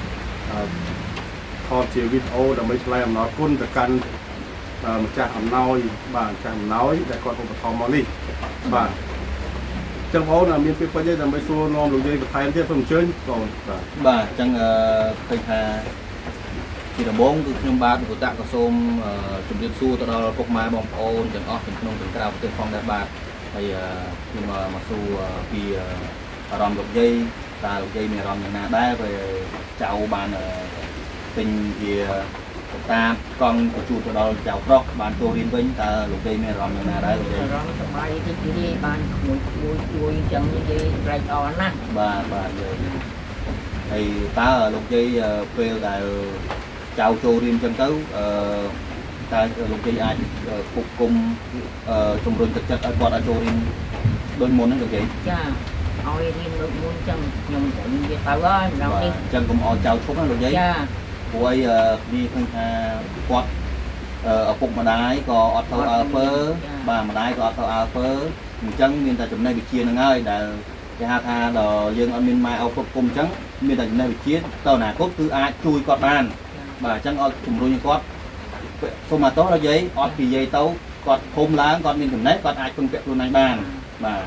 ថតជាវីដេអូដើម្បីថ្លែងអំណរគុណទៅកាន់ម្ចាស់អំណោយបាទម្ចាស់អំណោយដែលគាត់ឧបត្ថម្ភមកនេះបាទអញ្ចឹងបងមានពេលពេញទេដើម្បីសួរនាំលោកយាយបន្ថែមទៀតសូមអញ្ជើញបង
បាទអញ្ចឹងឃើញថាពីដំបូងគឺខ្ញុំបាទក៏តាក់ក៏សូមជម្រាបសួរទៅដល់ពុកម៉ែបងប្អូនទាំងអស់ទាំងក្នុងទាំងក្រៅប្រទេសផងដែរបាទហើយខ្ញុំមកសួរពីអារម្មណ៍លោកយាយតើលោកយាយមានអារម្មណ៍យ៉ាងណាដែរពេលចៅបានទិញជាតាបកង់បញ្ជូនទៅដល់ចៅប្រុសបានចូលរៀនវិញតើលោកយាយមានអារម្មណ៍យ៉ាងណាដែរលោកយាយ
អារម្មណ៍សប្បាយរីករាយបានជួយអញ្ចឹងនិយាយត្រេកអរណាស់
បាទយាយហើយតើលោកយាយពេលដែលចៅចូលរៀនអញ្ចឹងទៅតើលោកយាយអាចควបគុំជំរុញទឹកចិត្តឲ្យគាត់អាចចូលរៀនដូចមុនហ្នឹងលោកយាយ
ចាឲ្យរៀនដូចមុនចឹងខ្ញុំតែនិយាយទៅហើយម្ដងនេះ
អញ្ចឹងកុំឲ្យចៅឈប់ណាលោកយាយ
ចា
ព្រោះវាឃើញថាគាត់ឪពុកម្ដាយក៏អត់ទៅអើពើបាទម្ដាយក៏អត់ទៅអើពើអញ្ចឹងមានតែចំណេះវិជ្ជានឹងហើយដែលគេហៅថាដល់យើងអត់មានម៉ែឪពុកគុំអញ្ចឹងមានតែចំណេះវិជ្ជាទៅអនាគតគឺអាចជួយគាត់បានបាទអញ្ចឹងឲ្យជំរុញគាត់សូមអត់ទោសដល់យាយអត់ពីយាយទៅគាត់ភូមិឡើងគាត់មានចំណេះគាត់អាចពឹងពាក់ខ្លួនឯងបានបាទ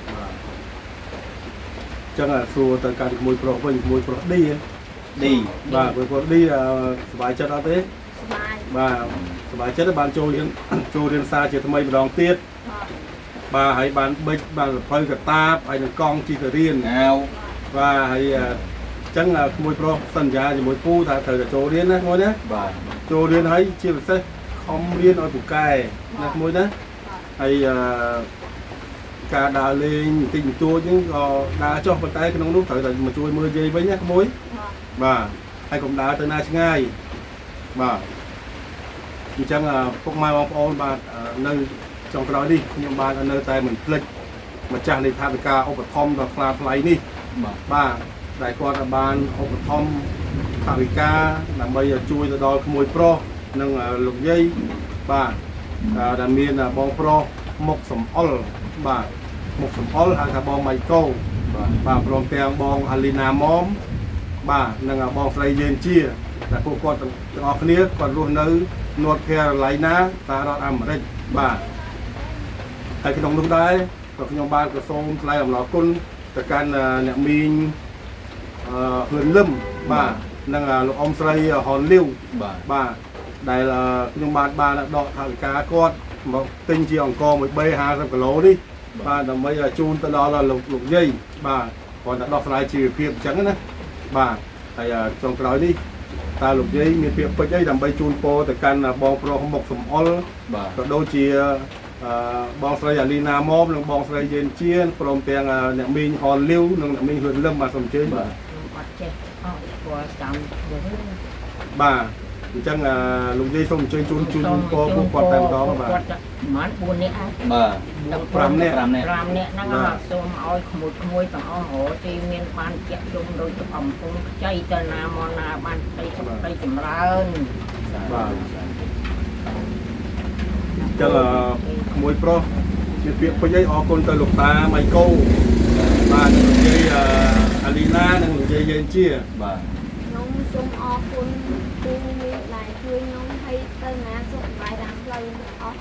ចឹងសួរទៅកាន់ក្មួយប្រុសវិញក្មួយប្រុសឌីបាទក្មួយប្រុសឌីសប្បាយចិត្តអត់ទេសប្បាយបាទសប្បាយចិត្តបានចូលរៀនសារជាថ្មីម្ដងទៀតបាទហើយបានបិចបានសភៅកតាបហើយនឹងកង់ជីទៅរៀន
អាវ
បាទហើយ chẳng là môi pro sân giá thì môi phu ta thời là chỗ điên á môi nhá chỗ điên thấy chia sẻ không điên ở cục cài nè môi nhá hay cả đà lên tình tua những đá cho bàn tay cái nông lúc thời là mà chui mưa dây với nhá môi và hay cũng đá tới nay ngay và chẳng là phúc mai bóng ôn bà nâng trong cái đó đi nhưng bà nơi tay mình click mà chẳng để tham gia ô bật thom và pha play đi bà đại quan là ban ô bật thom tham gia là bây giờ chui từ đó môi pro nâng lục dây bà đàn miền là bóng pro một sầm all bà một sầm all hay là bóng Michael bà bóng tiền bóng Alina mom bà nâng bóng Frey Jen chia là cô con ở kia còn luôn nơi North Carolina ta đó làm ở đây bà hay cái đồng lúc đấy còn cái nhóm ban của sông lại làm nó con tất cả nhà mình huyền lâm bà năng là ông Sray hòn liêu bà đây là cái nhóm ban đã đọ thằng cá con một tinh chỉ ông co một bê 200 kg đi bà là bây giờ chun tới đó là lục dây bà còn đã đọ lại chỉ việc trắng đấy bà thầy trong cái đó đi ta lục dây miền phía bắc dây làm bay chun po tất cả là bong pro một sầm all và đôi chia bong sợi Alina mom là bong sợi Jen chiên from tiền nhà mình hòn liêu nhà mình huyền lâm mà sầm chơi bà chẳng là lục dây xong chơi chun po buộc quạt tầm đó bà
món buồn nè
bà
làm nè năng là xôm oi khmui tao hổ thì miền ban chẹt chung đôi chụp ẩm cũng chơi cho na món na ban tay chìm ra
bà chẳng là môi pro miền phía bắc dây ở con tơ lục ta Michael bà lục dây Alina năng lục dây Jen chia bà
nông xôm o con lại chơi nông hay tên là xôm bài đám lời ốc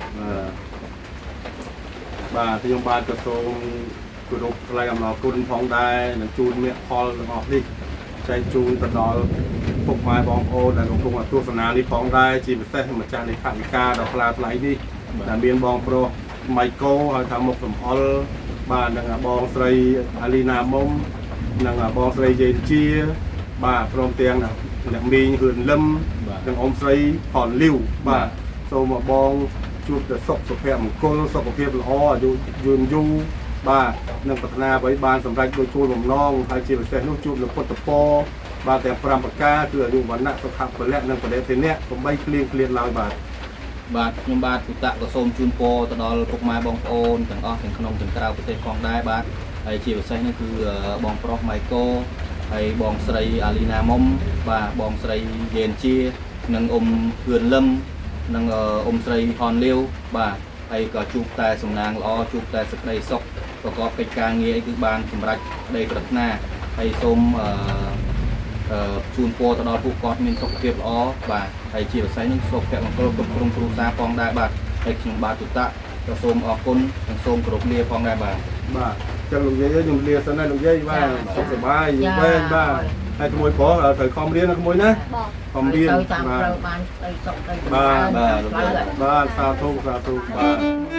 bà thì ông bà cho số của đục lại làm nó côn phong đai là chun miệng pol ngọt đi chạy chun từ đó phục mai bóng ô là cũng là tour sân đi phong đai chỉ phải xem mà cha đi khảo ca đọc là lấy đi là biên bóng pro Michael hay thằng một tầm pol bà là bóng Sray Alina mom là bóng Sray Jen chia bà from tiền là mình huyền lâm là ông Sray hòn liêu bà số mà bóng chụp để sọc phèm cô sọc phèm là ho dùn du bà nâng bậc na với ban sầm rạch đôi chui mầm non hay chỉ là xe nước chụp là quật tập po bà tèm pram bậc caคืออยู่วันน่ะสภาพเปิดแรกนั่งประเด็นเทเนี่ยผมใบเคลียนลายบาท
บาทยมบาทตุตะก็ส้มจูนโปตลอดพวกไม้บองโอนถึงอ้อถึงขนมถึงกระดาษประเทศกองได้บาทไอ้ชีวิตใช้นั่นคือบองปลอกไมโก้ไอ้บองสไลอาลีนามอมbà bong sợi yen chia nâng huyền lâm nâng sợi hòn liêu bà hay có chụp tài sùng nàng lo chụp tài sực đầy sọc và có cái ca nghĩa cứ bàn sùng rạch đây có đất na hay xôm chun po tao đó phụ con mình sọc kiệp lo bà hay chỉ là xây những sọc kẹo bằng câu công pru sa phong đại bà hay chừng bà tụt tạ cho xôm ở côn thằng xôm cột lia phong đại bà
trong lục dây dùng lia sau này lục dây ba sọc sợi bay dùng bên ba hay khôi có thời com liên là khôi nhá com liên ba sao thu ba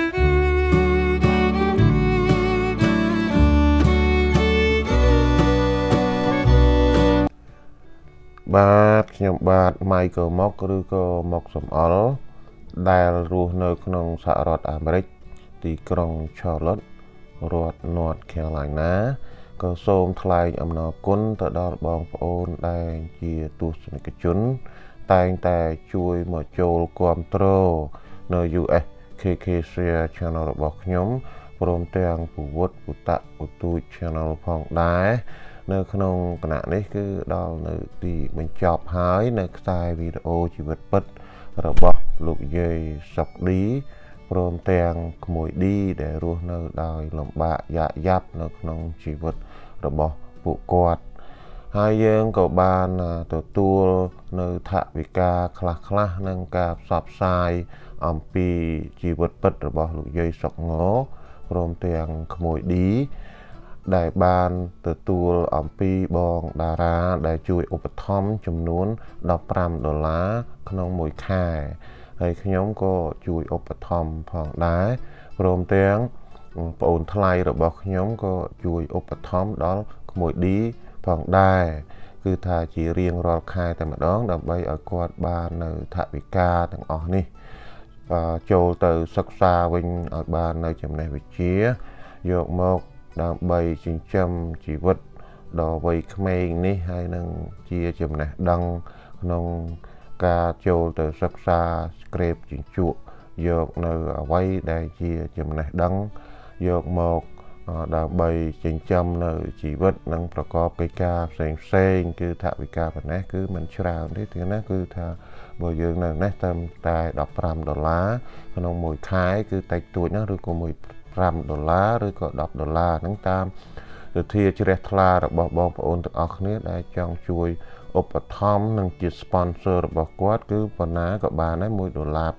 បាទខ្ញុំបាទ Michael Mock ឬក៏ Mock សំអល់ដែលរស់នៅក្នុងសហរដ្ឋអាមេរិកទីក្រុង Charlotte រដ្ឋ North Carolina ក៏សូមថ្លែងអំណរគុណទៅដល់បងប្អូនដែលជាទស្សនិកជនតែងតែជួយមកចូលគាំទ្រនៅ US KK Share Channel របស់ខ្ញុំព្រមទាំងពវុតពុតៈពុទូច Channel ផងដែរនៅក្នុងគណៈនេះគឺដល់នៅទីបញ្ចប់ហើយនៅខ្សែវីដេអូជីវិតពិតរបស់លោកយាយសុកឌីព្រមទាំងក្មួយឌីដែលរស់នៅដោយលំបាកយ៉ាក់យ៉ាប់នៅក្នុងជីវិតរបស់ពួកគាត់ហើយយើងក៏បានទទួលនៅថវិកាខ្លះៗនឹងការផ្សព្វផ្សាយអំពីជីវិតពិតរបស់លោកយាយសុកងព្រមទាំងក្មួយឌីដែលបានទទួលអំពីបងតារាដែលជួយឧបត្ថម្ភចំនួន$15ក្នុងមួយខែហើយខ្ញុំក៏ជួយឧបត្ថម្ភផងដែរព្រមទាំងប្អូនថ្លៃរបស់ខ្ញុំក៏ជួយឧបត្ថម្ភដល់ក្មួយឌីផងដែរគឺថាជារៀងរាល់ខែតែម្ដងដើម្បីឲ្យគាត់បាននៅថវិកាទាំងអស់នេះចូលទៅសិក្សាវិញឲ្យបាននៅចំណេះវិជ្ជាយកមកដើម្បីចិញ្ចឹមជីវិតដល់វ័យក្មេងនេះហើយនឹងជាចំណេះដឹងក្នុងការចូលទៅសិក្សាស្ក្រេបជញ្ជក់យកនៅអ្វីដែលជាចំណេះដឹងយកមកដើម្បីចិញ្ចឹមនៅជីវិតនិងប្រកបកិច្ចការផ្សេងគឺថវិកាប៉ុណ្ណេះគឺមិនច្រើនទេទីណាគឺថាបើយើងនៅនេះតែ$15ក្នុងមួយខែគឺតិចតួចណាស់ឬក៏$5ឬក៏$10ហ្នឹងតាមវិធីជ្រះថ្លារបស់បងប្អូនទាំងអស់គ្នាដែលចង់ជួយឧបត្ថម្ភនិងជា sponsor របស់គាត់គឺប៉ុណ្ណាក៏បានដែរ$1 $2 $3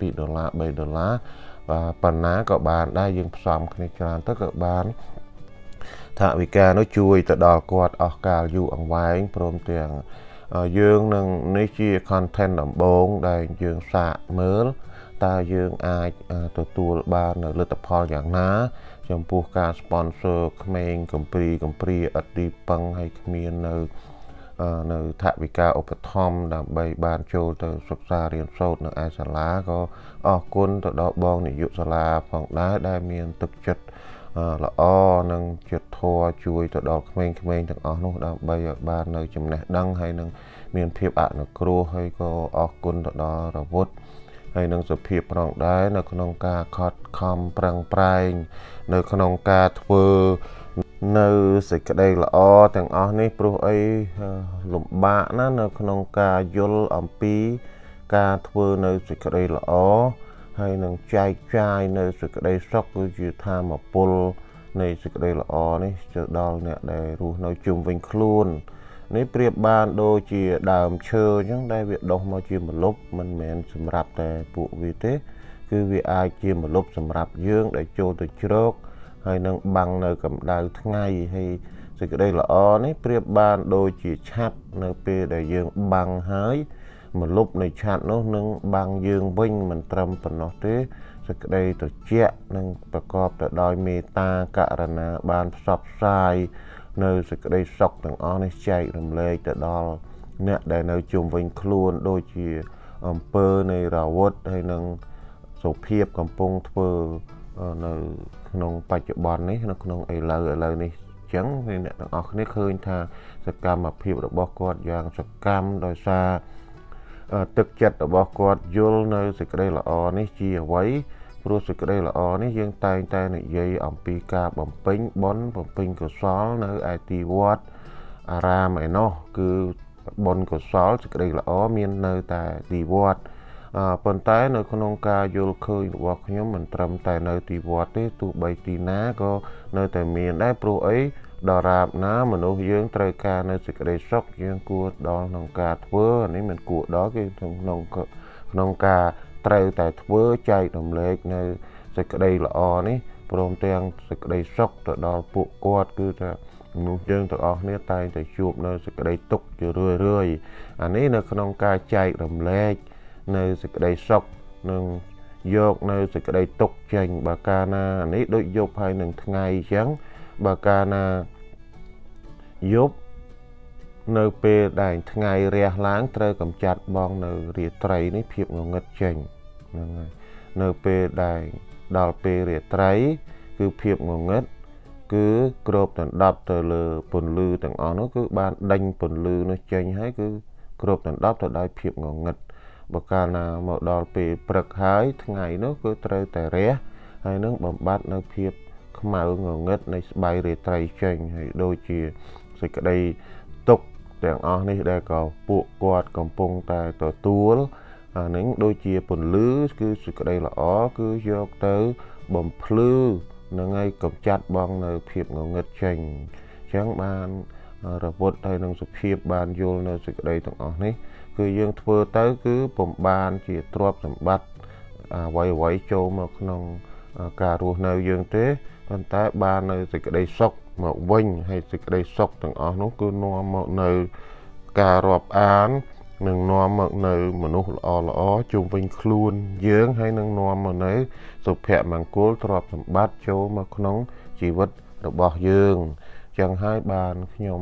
បាទប៉ុណ្ណាក៏បានដែរយើងផ្សំគ្នាច្រើនទៅក៏បានថវិកានោះជួយទៅដល់គាត់អស់កាលយូរអង្វែងព្រមទាំងយើងនឹងនេះជា content ដំបូងដែលយើងសាកមើលតើយើងអាចទទួលបាននៅលទ្ធផលយ៉ាងណាចំពោះការ sponsor ក្មេងកំព្រីអត់ទីពឹងហើយគ្មាននៅថវិកាឧបត្ថម្ភដើម្បីបានចូលទៅសិក្សារៀនសូត្រនៅឯសាលាក៏អរគុណទៅដល់បងនាយកសាលាផងដែរដែលមានទឹកចិត្តល្អនិងចិត្តធម៌ជួយទៅដល់ក្មេងៗទាំងអស់នោះដើម្បីឲ្យបាននៅចំណេះដឹងហើយនឹងមានភាពអនុគ្រោះហើយក៏អរគុណទៅដល់រវុធហើយនឹងសុភាពផងដែរនៅក្នុងការខិតខំប្រឹងប្រែងនៅក្នុងការធ្វើនៅសេចក្តីល្អទាំងអស់នេះព្រោះអីលំបាកណានៅក្នុងការយល់អំពីការធ្វើនៅសេចក្តីល្អហើយនឹងចែកចាយនៅសេចក្តីសុខគឺជាធម៌ពលនៃសេចក្តីល្អនេះទៅដល់អ្នកដែលរស់នៅជុំវិញខ្លួននេះប្រៀបបានដូចជាដើមឈើអញ្ចឹងដែលវាដុះមកជាម្លប់មិនមែនសម្រាប់តែពួកវាទេគឺវាអាចជាម្លប់សម្រាប់យើងដែលចូលទៅជ្រកហើយនឹងបាំងនៅកម្ដៅថ្ងៃហើយសេចក្តីល្អនេះប្រៀបបានដូចជាឆ័ត្រនៅពេលដែលយើងបាំងហើយម្លប់នៃឆ័ត្រនោះនឹងបាំងយើងវិញមិនត្រឹមប៉ុណ្ណោះទេសេចក្តីត្រជាក់នឹងប្រកបទៅដោយមេត្តាករុណាបានផ្សព្វផ្សាយនៅសេចក្តីសុខទាំងអស់នេះចែករំលែកទៅដល់អ្នកដែលនៅជុំវិញខ្លួនដូចជាអំពើនៃរាវុធហើយនឹងសុភាពកំពុងធ្វើនៅក្នុងបច្ចុប្បន្ននេះនៅក្នុងឥឡូវនេះអញ្ចឹងអ្នកទាំងអស់គ្នាឃើញថាសកម្មភាពរបស់គាត់យ៉ាងសកម្មដោយសារទឹកចិត្តរបស់គាត់យល់នៅសេចក្តីល្អនេះជាអ្វីព្រោះសេចក្តីល្អនេះយើងតែងតែនិយាយអំពីការបំពេញបុណ្យបំពេញកុសលនៅឯទីវត្តអារាមឯណោះគឺបុណ្យកុសលសេចក្តីល្អមាននៅតែទីវត្តប៉ុន្តែនៅក្នុងការយល់ឃើញរបស់ខ្ញុំមិនត្រឹមតែនៅទីវត្តទេទោះបីទីណាក៏នៅតែមានដែរព្រោះអីដរាបណាមនុស្សយើងត្រូវការនៅសេចក្តីសុខយើងគួរដល់ក្នុងការធ្វើអានេះមិនគួរដល់គឺក្នុងការត្រូវតែធ្វើចែករំលែកនៅសេចក្តីល្អនេះព្រមទាំងសេចក្តីសុខទៅដល់ពួកគាត់គឺថាមនុស្សយើងទាំងអស់គ្នាតែងតែជួបនៅសេចក្តីទុក្ខជារឿយអានេះនៅក្នុងការចែករំលែកនៅសេចក្តីសុខនឹងយកនៅសេចក្តីទុក្ខចេញបើកាលណាអានេះដូចយប់ហើយនឹងថ្ងៃអញ្ចឹងបើកាលណាយប់នៅពេលដែលថ្ងៃរះឡើងត្រូវកម្ចាត់បងនៅរាត្រីនេះភាពងងឹតចេញហ្នឹងហើយនៅពេលដែលដល់ពេលរាត្រីគឺភាពងងឹតគឺគ្របដណ្ដប់ទៅលើពន្លឺទាំងអស់នោះគឺបានដេញពន្លឺនោះចេញហើយគឺគ្របដណ្ដប់ទៅដោយភាពងងឹតបើកាលណាមកដល់ពេលព្រឹកហើយថ្ងៃនោះគឺត្រូវតែរះហើយនឹងបំបត្តិនៅភាពខ្មៅងងឹតនៃស្បៃរាត្រីចេញហើយដូចជាសេចក្តីទុក្ខទាំងអស់នេះដែលក៏ពួកគាត់កំពុងតែទទួលអានឹងដូចជាពន្លឺគឺសេចក្តីល្អគឺយកទៅបំភ្លឺនឹងឲ្យកម្ចាត់បងនៅភាពងងឹតចេញអញ្ចឹងបានរវុធហើយនឹងសុភាពបានយល់នៅសេចក្តីទាំងអស់នេះគឺយើងធ្វើទៅគឺពុំបានជាទ្រព្យសម្បត្តិអ្វីចូលមកក្នុងការរស់នៅយើងទេប៉ុន្តែបាននៅសេចក្តីសុខមកវិញហើយសេចក្តីសុខទាំងអស់នោះគឺនាំមកនៅការរាប់អាននឹងនាំមកនៅមនុស្សល្អជុំវិញខ្លួនយើងហើយនឹងនាំមកនៅសុភមង្គលទ្រព្យសម្បត្តិចូលមកក្នុងជីវិតរបស់យើងចឹងហើយបានខ្ញុំ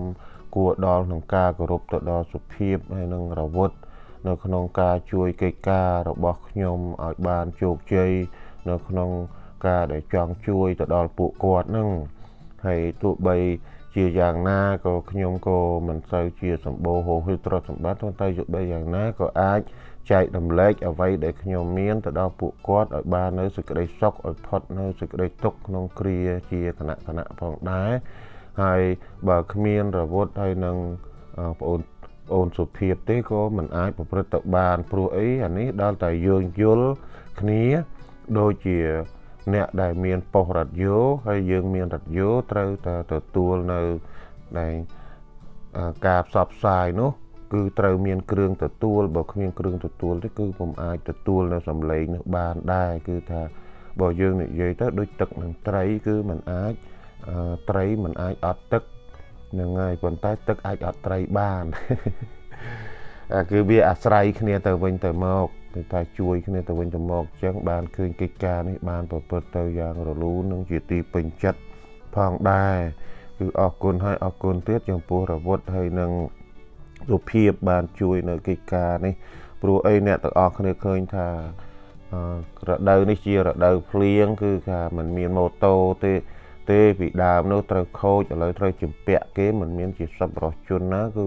គួរដល់ក្នុងការគោរពទៅដល់សុភាពហើយនឹងរវត្តនៅក្នុងការជួយកិច្ចការរបស់ខ្ញុំឲ្យបានជោគជ័យនៅក្នុងការដែលចង់ជួយទៅដល់ពួកគាត់នឹងហើយទោះបីជាយ៉ាងណាក៏ខ្ញុំក៏មិនសូវជាសម្បូរហូរហៀរទ្រព្យសម្បត្តិតែយោបីយ៉ាងណាក៏អាចចែករំលែកអ្វីដែលខ្ញុំមានទៅដល់ពួកគាត់ឲ្យបាននៅសេចក្តីសុខឲ្យផុតនៅសេចក្តីទុក្ខក្នុងគ្រាជាគណៈផងដែរហើយបើគ្មានរវត្តហើយនឹងបងអូនសុភាពទេក៏មិនអាចប្រព្រឹត្តទៅបានព្រោះអីអានេះដល់តែយើងយល់គ្នាដូចជាអ្នកដែលមានប៉ុស្តិ៍រថយោហើយយើងមានរថយោត្រូវតែទទួលនៅដែលការផ្សព្វផ្សាយនោះគឺត្រូវមានគ្រឿងទទួលបើគ្មានគ្រឿងទទួលទេគឺពុំអាចទទួលនៅសំឡេងនោះបានដែរគឺថាបើយើងនិយាយទៅដូចទឹកនឹងត្រីគឺมันអាចត្រីมันអាចអត់ទឹកនឹងហើយប៉ុន្តែទឹកអាចអត់ត្រីបានគឺវាអាស្រ័យគ្នាទៅវិញទៅមកគឺថាជួយគ្នាទៅវិញទៅមកអញ្ចឹងបានឃើញកិច្ចការនេះបានប្រព្រឹត្តទៅយ៉ាងរលូននិងជាទីពេញចិត្តផងដែរគឺអរគុណហើយអរគុណទៀតចំពោះរវត្តហើយនឹងសុភាពបានជួយនៅកិច្ចការនេះព្រោះអីអ្នកទាំងអស់គ្នាឃើញថារដូវនេះជារដូវភ្លៀងគឺថាมันមានម៉ូតូទេពីដើមនោះត្រូវខូចឥឡូវត្រូវជំពាក់គេមិនមានជាសប្បុរសជនណាគឺ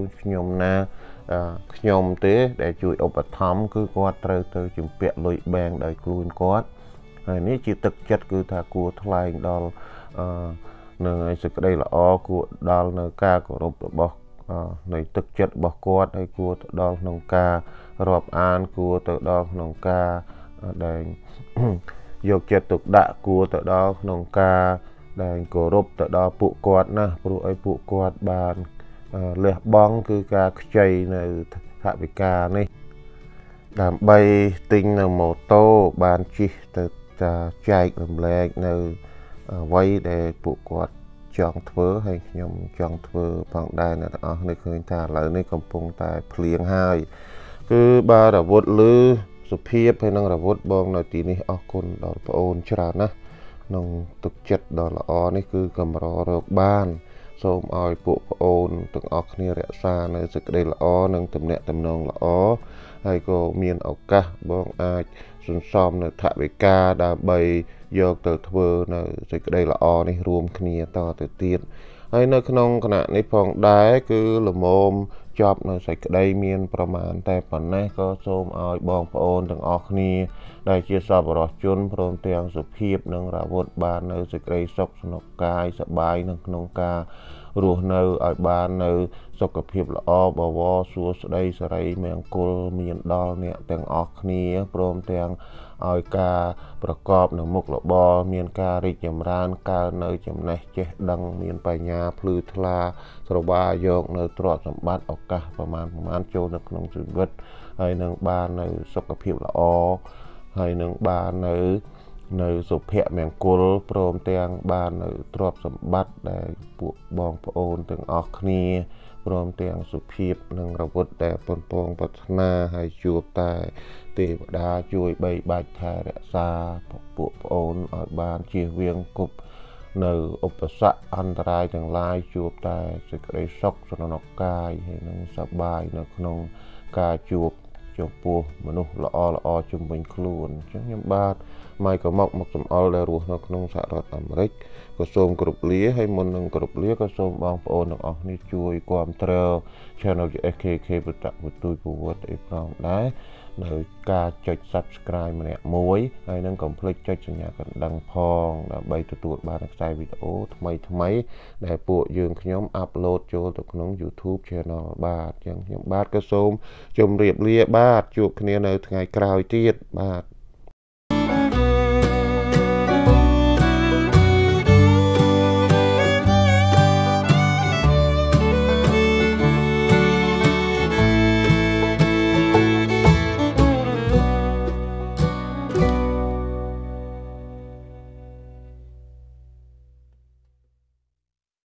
ខ្ញុំទេដែលជួយឧបត្ថម្ភគឺគាត់ត្រូវទៅជំពាក់លុយបែងដោយខ្លួនគាត់ហើយនេះជាទឹកចិត្តគឺថាគួរថ្លែងដល់នឹងឲ្យសេចក្តីល្អគួរដល់នៅការគោរពរបស់នៃទឹកចិត្តរបស់គាត់ហើយគួរទៅដល់ក្នុងការរាប់អានគួរទៅដល់ក្នុងការដែលយកចិត្តទុកដាក់គួរទៅដល់ក្នុងការដែលគោរពទៅដល់ពួកគាត់ណាព្រោះឲ្យពួកគាត់បានលះបង់គឺការខ្ចីនៅថវិកានេះដើម្បីទិញនៅម៉ូតូបានជិះទៅចែករំលែកនៅអ្វីដែលពួកគាត់ចង់ធ្វើហើយខ្ញុំចង់ធ្វើផងដែរអ្នកទាំងអស់នេះឃើញថាឥឡូវនេះកំពុងតែភ្លៀងហើយគឺបាទរវត្តលឺសុភាពហើយនឹងរវត្តបងនៅទីនេះអរគុណដល់ប្អូនច្រើនណាស់ក្នុងទឹកចិត្តដ៏ល្អនេះគឺកម្ររកបានសូមឲ្យពួកប្អូនទាំងអស់គ្នារក្សានៅសេចក្តីល្អនិងទំនាក់ទំនងល្អហើយក៏មានឱកាសបងអាចសន្សំនៅថវិកាដើម្បីយកទៅធ្វើនៅសេចក្តីល្អនេះរួមគ្នាតទៅទៀតហើយនៅក្នុងគណៈនេះផងដែរគឺលមមចប់នៅសេចក្តីមានប្រមាណតែប៉ុណ្ណេះក៏សូមឲ្យបងប្អូនទាំងអស់គ្នាដែលជាសប្បុរសជនព្រមទាំងសុភាពនិងរវត្តបាននៅសេចក្តីសុខស្នុកកាយសប្បាយនៅក្នុងការរស់នៅឲ្យបាននៅសុខភាពល្អបវរសួស្តីសិរីមង្គលមានដល់អ្នកទាំងអស់គ្នាព្រមទាំងឲ្យការប្រកបនៅមុខរបរមានការរីកចម្រើនកើននៅចំណេះចេះដឹងមានបញ្ញាភ្លឺថ្លាស្រវាយកនៅទ្រព្យសម្បត្តិឱកាសប្រមាណចូលនៅក្នុងជីវិតហើយនឹងបាននៅសុខភាពល្អហើយនឹងបាននៅសុភមង្គលព្រមទាំងបាននៅទ្រព្យសម្បត្តិដែលពួកបងប្អូនទាំងអស់គ្នាព្រមទាំងសុភាពនិងរវត្តដែលប៉ុនពងប្រាថ្នាហើយជួបតែទេវតាជួយបីបាច់ថែរក្សាពួកប្អូនឲ្យបានជៀសវាងគប់នៅឧបសគ្គអន្តរាយទាំងឡាយជួបតែសេចក្តីសុខស្រណុកកាយហើយនឹងសប្បាយនៅក្នុងការជួបចំពោះមនុស្សល្អជុំវិញខ្លួនអញ្ចឹងខ្ញុំបាទម៉ៃក៏មកសំអល់ដែលរស់នៅក្នុងសហរដ្ឋអាមេរិកក៏សូមគោរពលាហើយមុននឹងគោរពលាក៏សូមបងប្អូនទាំងអស់គ្នាជួយគាំទ្រ Channel SKK បតវទុយពវត្តអីផងដែរដោយការចុច Subscribe ម្នាក់មួយហើយនឹងកុំភ្លេចចុចសញ្ញាកណ្ដឹងផងដើម្បីទទួលបានខ្សែវីដេអូថ្មីដែលពួកយើងខ្ញុំអាប់ឡូតចូលទៅក្នុង YouTube Channel បាទអញ្ចឹងខ្ញុំបាទក៏សូមជម្រាបលាបាទជួបគ្នានៅថ្ងៃក្រោយទៀតបាទ